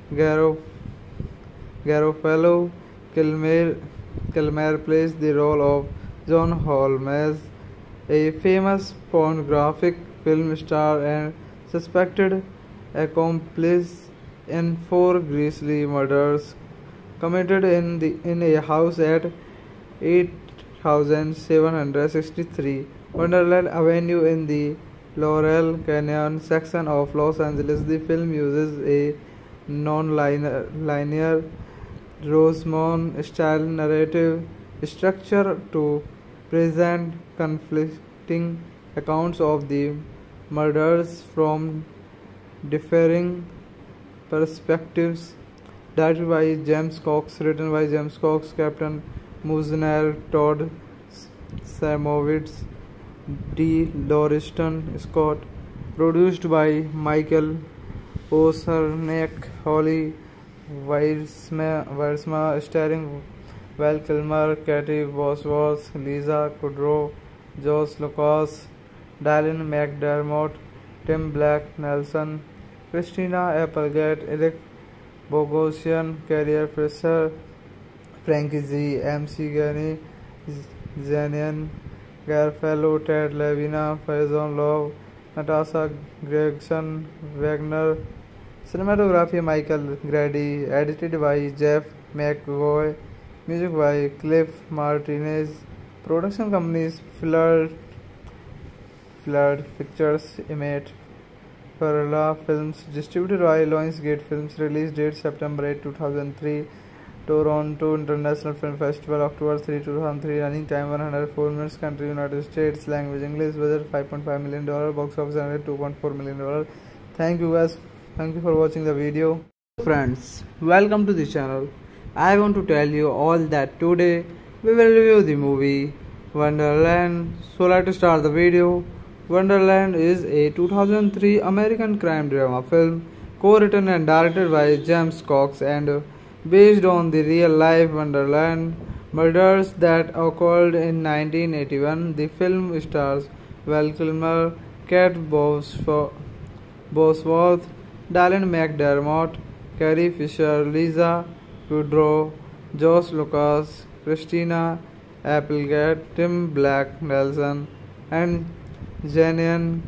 Garofalo. Kilmer plays the role of John Holmes, a famous pornographic film star and suspected accomplice in 4 grisly murders committed in a house at 8763 Wonderland Avenue in the Laurel Canyon section of Los Angeles. The film uses a non-linear Rosemont-style narrative structure to present conflicting accounts of the murders from differing perspectives. Directed by James Cox, written by James Cox, Captain Muzner, Todd Samowitz, D. Lauriston Scott. Produced by Michael Ocernek, Holly Weissma, starring Val Kilmer, Katie Bosworth, Lisa Kudrow, Josh Lucas, Dylan McDermott, Tim Black Nelson, Christina Applegate, Eric Bogosian, Carrie Fisher, Frankie Z, MC Gani, Zanian, Garfellow, Ted Levina, Faison Love, Natasha Gregson, Wagner. Cinematography Michael Grady, edited by Jeff McGoy, music by Cliff Martinez, production companies Flood Pictures, Image, Perla Films, distributed by Lionsgate Films, release date September 8, 2003, Toronto International Film Festival, October 3, 2003, running time 104 minutes, country United States, language English, budget $5.5 million, box office $2.4 million. Thank you guys. Thank you for watching the video. Friends, welcome to the channel. I want to tell you all that today we will review the movie Wonderland. So let's start the video. Wonderland is a 2003 American crime drama film co-written and directed by James Cox and based on the real-life Wonderland murders that occurred in 1981. The film stars Val Kilmer, Kate Bosworth, Dylan McDermott, Carrie Fisher, Lisa Kudrow, Josh Lucas, Christina Applegate, Tim Black Nelson, and Janian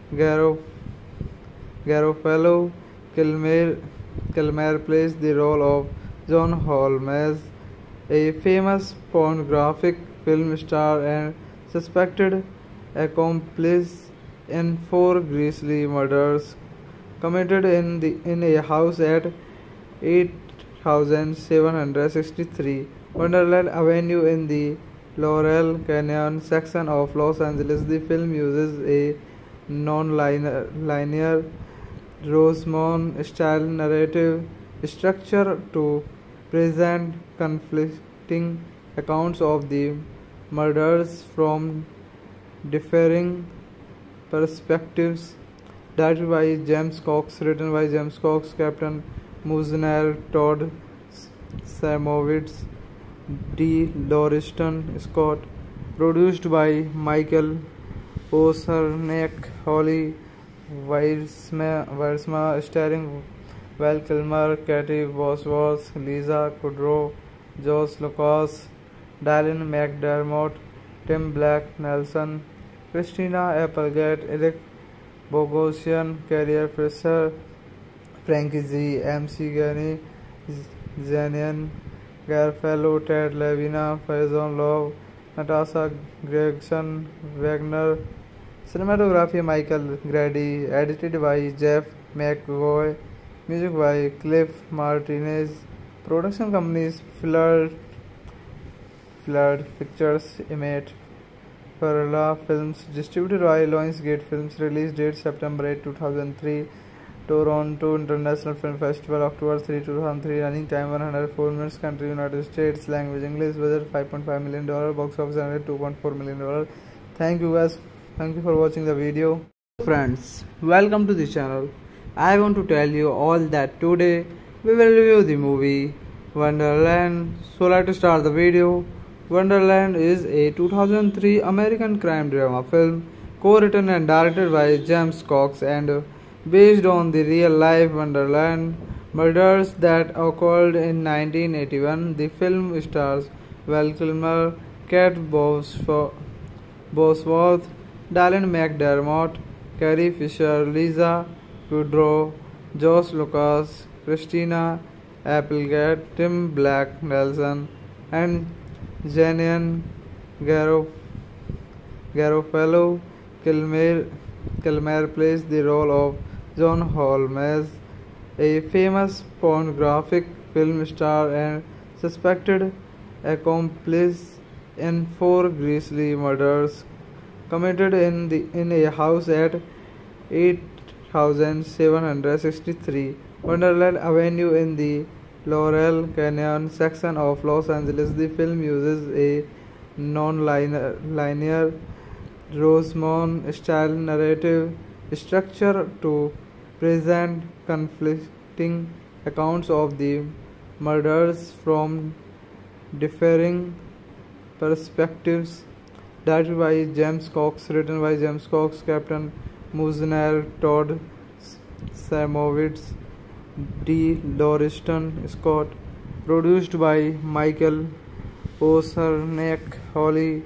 Garofalo. Kilmer plays the role of John Holmes, a famous pornographic film star and suspected accomplice in 4 grisly murders committed in a house at 8763 Wonderland Avenue in the Laurel Canyon section of Los Angeles. The film uses a non-linear Rosemont-style narrative structure to present conflicting accounts of the murders from differing perspectives. Directed by James Cox, written by James Cox, Captain Muzner, Todd Samowitz, D. Lauriston Scott. Produced by Michael Oserniak, Holly Weirsma, starring Val Kilmer, Katie Bosworth, Lisa Kudrow, Josh Lucas, Dylan McDermott, Tim Black Nelson, Christina Applegate, Eric Bogosian, Carrie Fisher, Frankie Z, MC Gani, Zanian Garfellow, Ted Levina, Faison Love, Natasha Gregson, Wagner. Cinematography Michael Grady. Edited by Jeff McVoy. Music by Cliff Martinez. Production companies Flood Pictures, Image, Perla Films. Distributed by Lionsgate Films. Release date September 8, 2003. Toronto International Film Festival, October 3, 2003. Running time 104 minutes. Country United States. Language English. Budget $5.5 million. Box office $2.4 million. Thank you guys. Thank you for watching the video. Friends, welcome to the channel. I want to tell you all that today we will review the movie Wonderland. So let's start the video. Wonderland is a 2003 American crime drama film co-written and directed by James Cox and based on the real-life Wonderland murders that occurred in 1981. The film stars Val Kilmer, Kate Bosworth, Dylan McDermott, Carrie Fisher, Lisa Kudrow, Josh Lucas, Christina Applegate, Tim Black Nelson, and Janian Garofalo. Kilmer plays the role of John Holmes, a famous pornographic film star and suspected accomplice in 4 grisly murders committed in a house at 8763 Wonderland Avenue in the Laurel Canyon section of Los Angeles. The film uses a non-linear Rosemont-style narrative structure to present conflicting accounts of the murders from differing perspectives. Directed by James Cox, written by James Cox, Captain Muzner, Todd Samowitz, D. Lauriston Scott. Produced by Michael Oserniak, Holly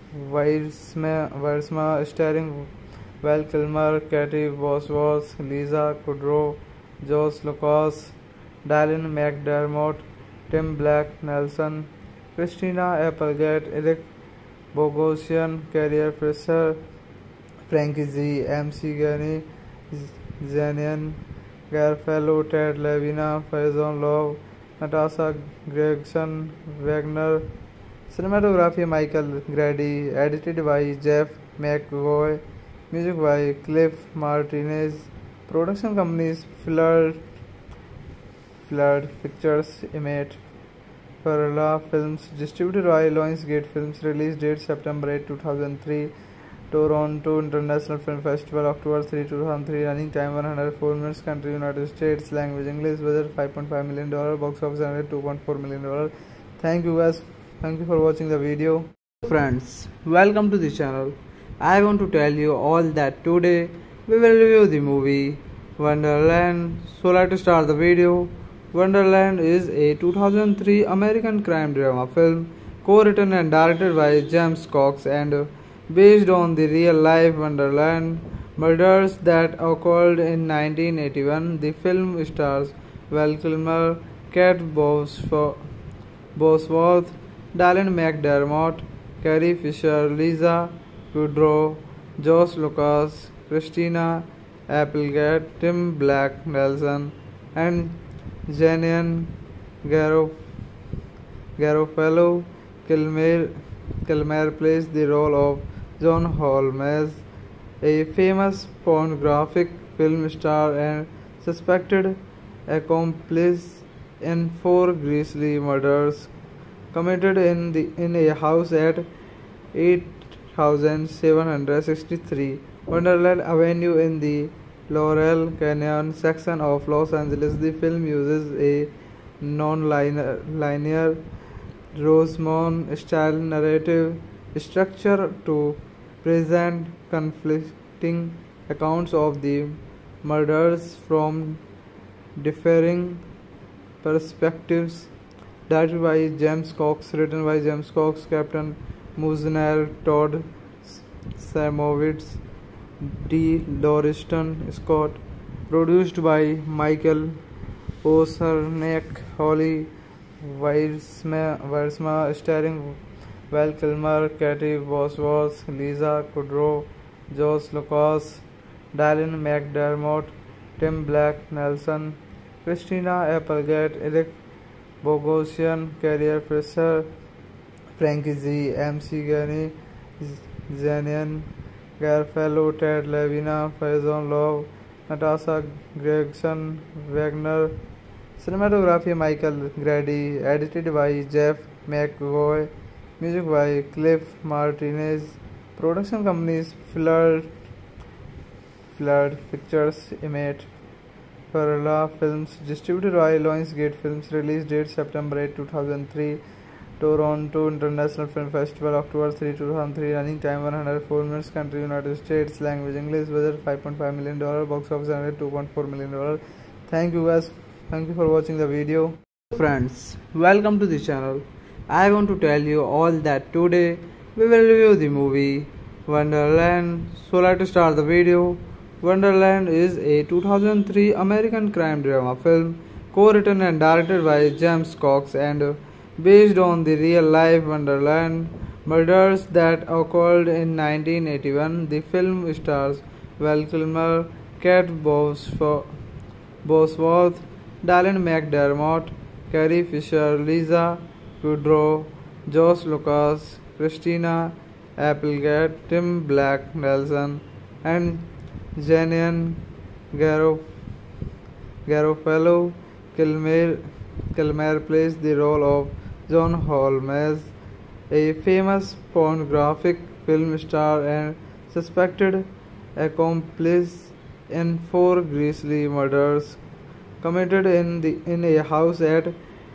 Weirsma, starring Val Kilmer, Katie Bosworth, Lisa Kudrow, Josh Lucas, Dylan McDermott, Tim Black Nelson, Christina Applegate, Eric Bogosian, Carrie Fisher, Frankie Z, MC Gani, Zanian Garfellow, Ted Levina, Faison Love, Natasha Gregson, Wagner. Cinematography Michael Grady. Edited by Jeff McVoy. Music by Cliff Martinez. Production companies Flood Pictures, Image, Perla Films. Distributed by Lionsgate Films. Release date September 8, 2003. Toronto International Film Festival, October 3, 2003. Running time 104 minutes. Country United States. Language English. Budget $5.5 million. Box office $2.4 million. Thank you guys. Thank you for watching the video. Friends, welcome to the channel. I want to tell you all that today we will review the movie Wonderland. So let's start the video. Wonderland is a 2003 American crime drama film co-written and directed by James Cox and based on the real-life Wonderland murders that occurred in 1981. The film stars Val Kilmer, Kate Bosworth, Dylan McDermott, Carrie Fisher, Lisa Kudrow, Josh Lucas, Christina Applegate, Tim Black Nelson, and Janian Garofalo. Kilmer plays the role of John Holmes, a famous pornographic film star and suspected accomplice in four grisly murders committed in a house at 8763 Wonderland Avenue in the Laurel Canyon section of Los Angeles. The film uses a non-linear Rosemont-style narrative structure to present conflicting accounts of the murders from differing perspectives. Directed by James Cox, written by James Cox, Captain Muzner, Todd Samowitz, D. Lauriston Scott. Produced by Michael Oserniak, Holly Weirsma, starring Val Kilmer, Katie Bosworth, Lisa Kudrow, Josh Lucas, Dylan McDermott, Tim Black Nelson, Christina Applegate, Eric Bogosian, Carrier Fisher, Frankie Z, MC Gani, Zanian Garfellow, Ted Levina, Faison Love, Natasha Gregson, Wagner. Cinematography Michael Grady, edited by Jeff McVoy, music by Cliff Martinez. Production companies Flood Pictures, Image, Perla Films, distributed by Lionsgate Films. Release date September 8, 2003. Toronto International Film Festival, October 3, 2003. Running time 104 minutes. Country United States. Language English. Budget $5.5 million. Box office $2.4 million. Thank you guys. Thank you for watching the video. Friends, welcome to the channel. I want to tell you all that today we will review the movie Wonderland. So let's start the video. Wonderland is a 2003 American crime drama film co-written and directed by James Cox and based on the real-life Wonderland murders that occurred in 1981. The film stars Val Kilmer, Kate Bosworth, Dylan McDermott, Carrie Fisher, Lisa Kudrow, Josh Lucas, Christina Applegate, Tim Black Nelson, and Janian Garofalo. Kilmer plays the role of John Holmes, a famous pornographic film star and suspected accomplice in four grisly murders committed in a house at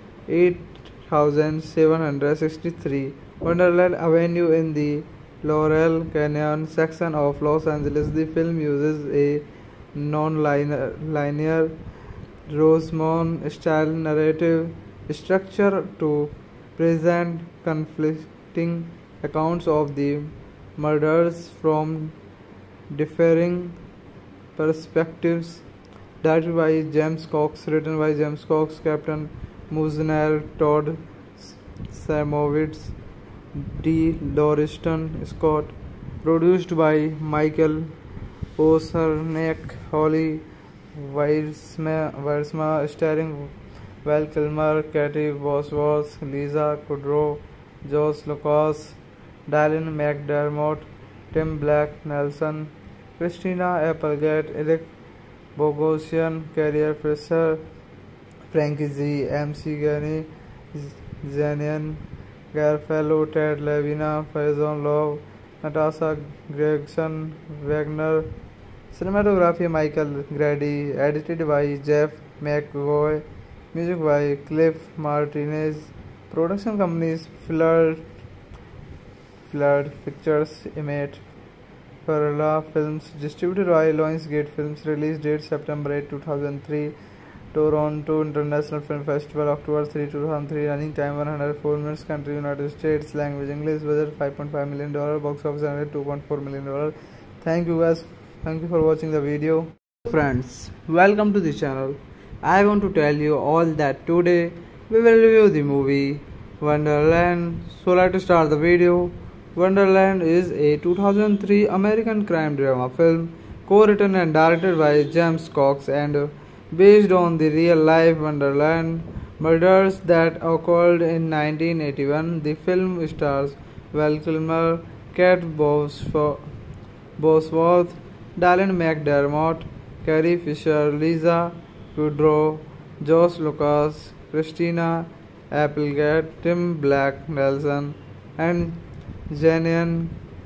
8763 Wonderland Avenue in the Laurel Canyon section of Los Angeles. The film uses a non-linear Rosemont-style narrative structure to present conflicting accounts of the murders from differing perspectives. Directed by James Cox, written by James Cox, Captain Muzner, Todd Samowitz, D. Lauriston Scott. Produced by Michael Oserniak, Holly Weirsma, starring Val Kilmer, Katie Bosworth, Lisa Kudrow, Josh Lucas, Dylan McDermott, Tim Black Nelson, Christina Applegate, Eric Bogosian, Carrier Fisher, Frankie Z, MC Gani, Zanian Garfellow, Ted Levina, Faison Love, Natasha Gregson, Wagner. Cinematography Michael Grady, edited by Jeff McVoy, music by Cliff Martinez. Production companies Flood Pictures, Image, Perla Films, distributed by Lionsgate Films. Release date September 8, 2003. Toronto International Film Festival, October 3, 2003. Running time 104 minutes. Country United States. Language English. Budget $5.5 million. Box office $2.4 million. Thank you guys. Thank you for watching the video. Friends, welcome to the channel. I want to tell you all that today we will review the movie Wonderland. So let's start the video. Wonderland is a 2003 American crime drama film co-written and directed by James Cox and based on the real-life Wonderland murders that occurred in 1981. The film stars Val Kilmer, Kate Bosworth, Dylan McDermott, Carrie Fisher, Lisa Kudrow, Josh Lucas, Christina Applegate, Tim Black Nelson, and Janian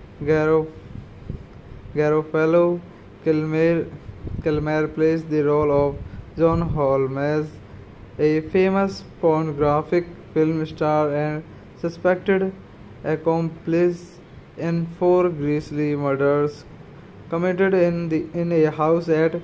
Garofalo. Kilmer plays the role of John Holmes, a famous pornographic film star and suspected accomplice in four grisly murders committed in a house at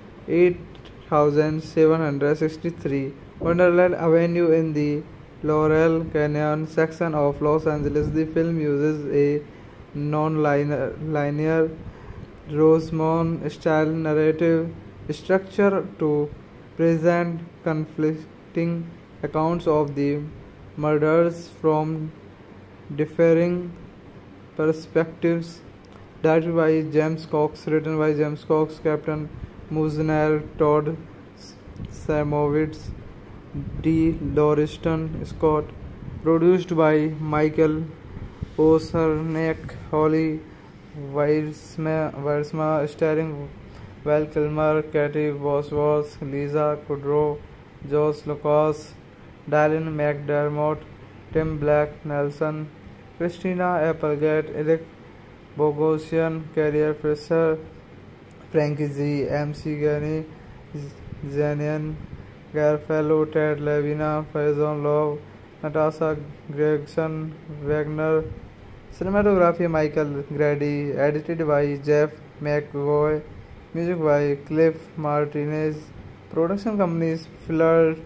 8763 Wonderland Avenue in the Laurel Canyon section of Los Angeles. The film uses a non-linear Rosemont-style narrative structure to present conflicting accounts of the murders from differing perspectives. Directed by James Cox, written by James Cox, Captain Muzner, Todd Samowitz, D. Lauriston Scott. Produced by Michael Osernek, Holly Weirsma, starring Val Kilmer, Katie Bosworth, Lisa Kudrow, Josh Lucas, Dylan McDermott, Tim Black Nelson, Christina Applegate, Eric Bogosian, Carrie Fisher, Frankie Z, MC Gani, Zanian Garofalo, Ted Levina, Faison Love, Natasha Gregson, Wagner. Cinematography Michael Grady. Edited by Jeff McVoy. Music by Cliff Martinez. Production companies Flood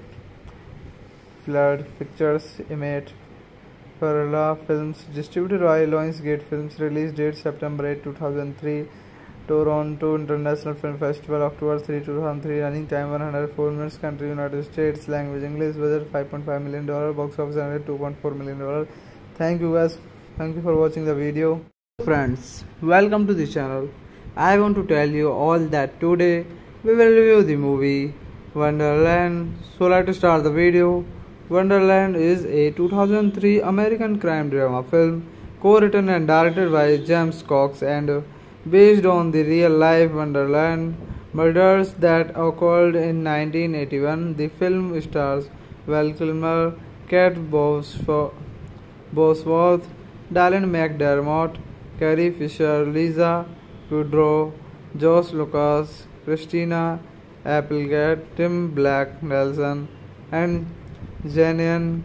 Pictures, Image, Perla Films. Distributed by Lionsgate Films. Release date September 8, 2003. Toronto International Film Festival, October 3, 2003. Running time 104 minutes. Country United States. Language English. Budget $5.5 million. Box office $2.4 million. Thank you guys. Thank you for watching the video. Friends, welcome to the channel. I want to tell you all that today we will review the movie Wonderland. So let's start the video. Wonderland is a 2003 American crime drama film co-written and directed by James Cox and based on the real-life Wonderland murders that occurred in 1981. The film stars Val Kilmer, Kate Bosworth, Dylan McDermott, Carrie Fisher, Lisa Kudrow, Josh Lucas, Christina Applegate, Tim Black Nelson, and Janian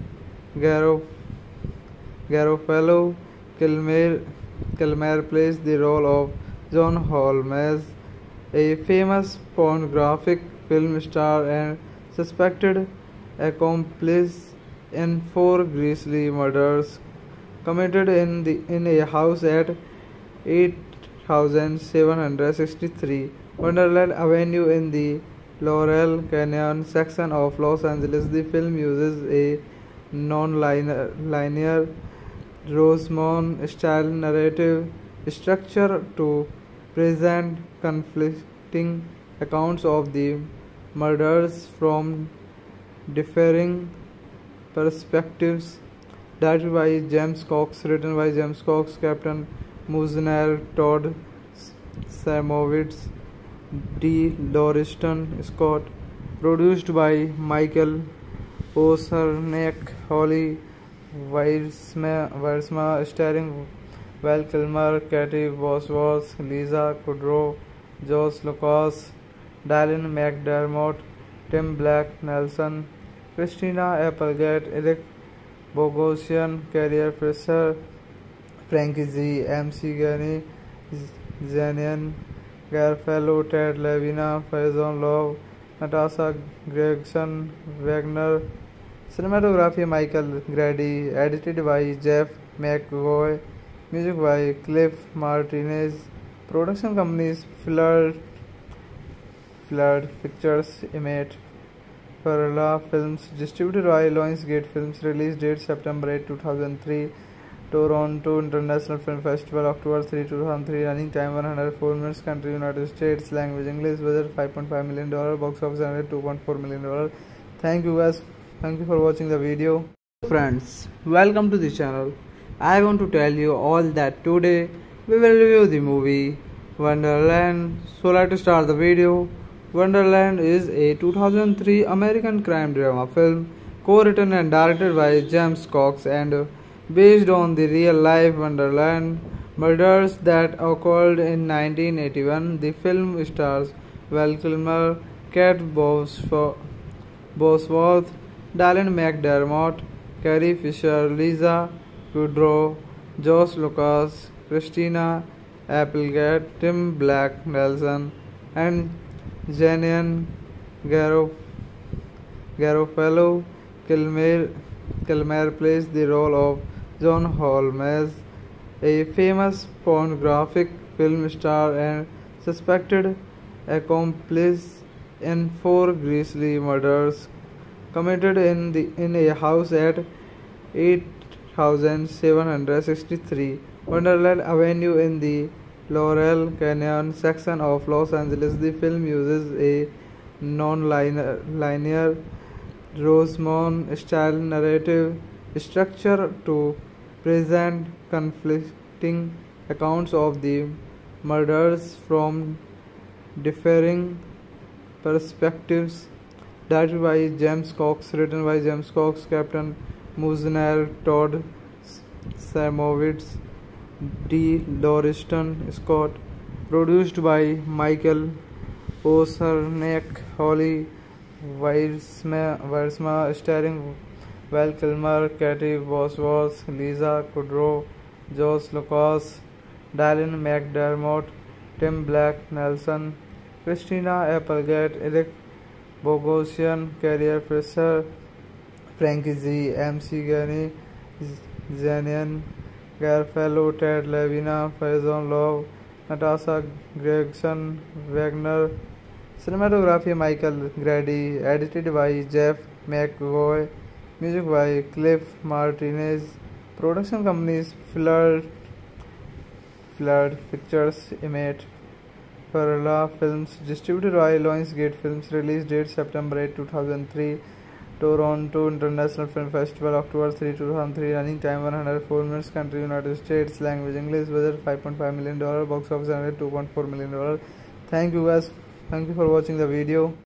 Garofalo. Kilmer plays the role of John Holmes, a famous pornographic film star and suspected accomplice in four grisly murders committed in a house at 8763 Wonderland Avenue in the Laurel Canyon section of Los Angeles. The film uses a non-linear Rosemont-style narrative structure to present conflicting accounts of the murders from differing perspectives. Directed by James Cox, written by James Cox, Captain Muzner, Todd Samowitz, D. Lauriston Scott. Produced by Michael Osernek, Holly Weirsma, starring Val Kilmer, Katie Bosworth, Lisa Kudrow, Josh Lucas, Dylan McDermott, Tim Black Nelson, Christina Applegate, Eric Bogosian, Carrie Fisher, Frankie Z, MC Gani, Zanian Garofalo, Ted Levina, Faison Love, Natasha Gregson, Wagner. Cinematography Michael Grady. Edited by Jeff McVoy. Music by Cliff Martinez. Production companies Flood Pictures, Image, Perla Films. Distributed by Lionsgate Films. Release date September 8, 2003. Toronto International Film Festival, October 3, 2003. Running time 104 minutes. Country United States. Language English. Budget $5.5 million. Box office $2.4 million. Thank you guys. Thank you for watching the video. Friends, welcome to the channel. I want to tell you all that today we will review the movie Wonderland. So let's start the video. Wonderland is a 2003 American crime drama film co-written and directed by James Cox and based on the real-life Wonderland murders that occurred in 1981. The film stars Val Kilmer, Kate Bosworth, Dylan McDermott, Carrie Fisher, Lisa Kudrow, Josh Lucas, Christina Applegate, Tim Black Nelson, and Janian Garofalo. Kilmer plays the role of John Holmes, a famous pornographic film star and suspected accomplice in four grisly murders committed in a house at 8763 Wonderland Avenue in the Laurel Canyon section of Los Angeles. The film uses a non-linear Rosemont-style narrative structure to present conflicting accounts of the murders from differing perspectives. Directed by James Cox, written by James Cox, Captain Muzner, Todd Samowitz, D. Lauriston Scott. Produced by Michael Osernek, Holly Weissma, starring Val Kilmer, Katie Bosworth, Lisa Kudrow, Josh Lucas, Dylan McDermott, Tim Black Nelson, Christina Applegate, Eric Bogosian, Carrie Fisher, Frankie Z, MC Gani, Zanian Garofalo, Ted Levina, Faison Love, Natasha Gregson, Wagner. Cinematography Michael Grady, edited by Jeff McGoy, music by Cliff Martinez. Production companies Flood Pictures, Image, Perla Films, distributed by Lionsgate Films. Release date September 8, 2003. Toronto International Film Festival, October 3, 2003. Running time 104 minutes. Country United States. Language English. Budget $5.5 million. Box office $2.4 million. Thank you guys. Thank you for watching the video.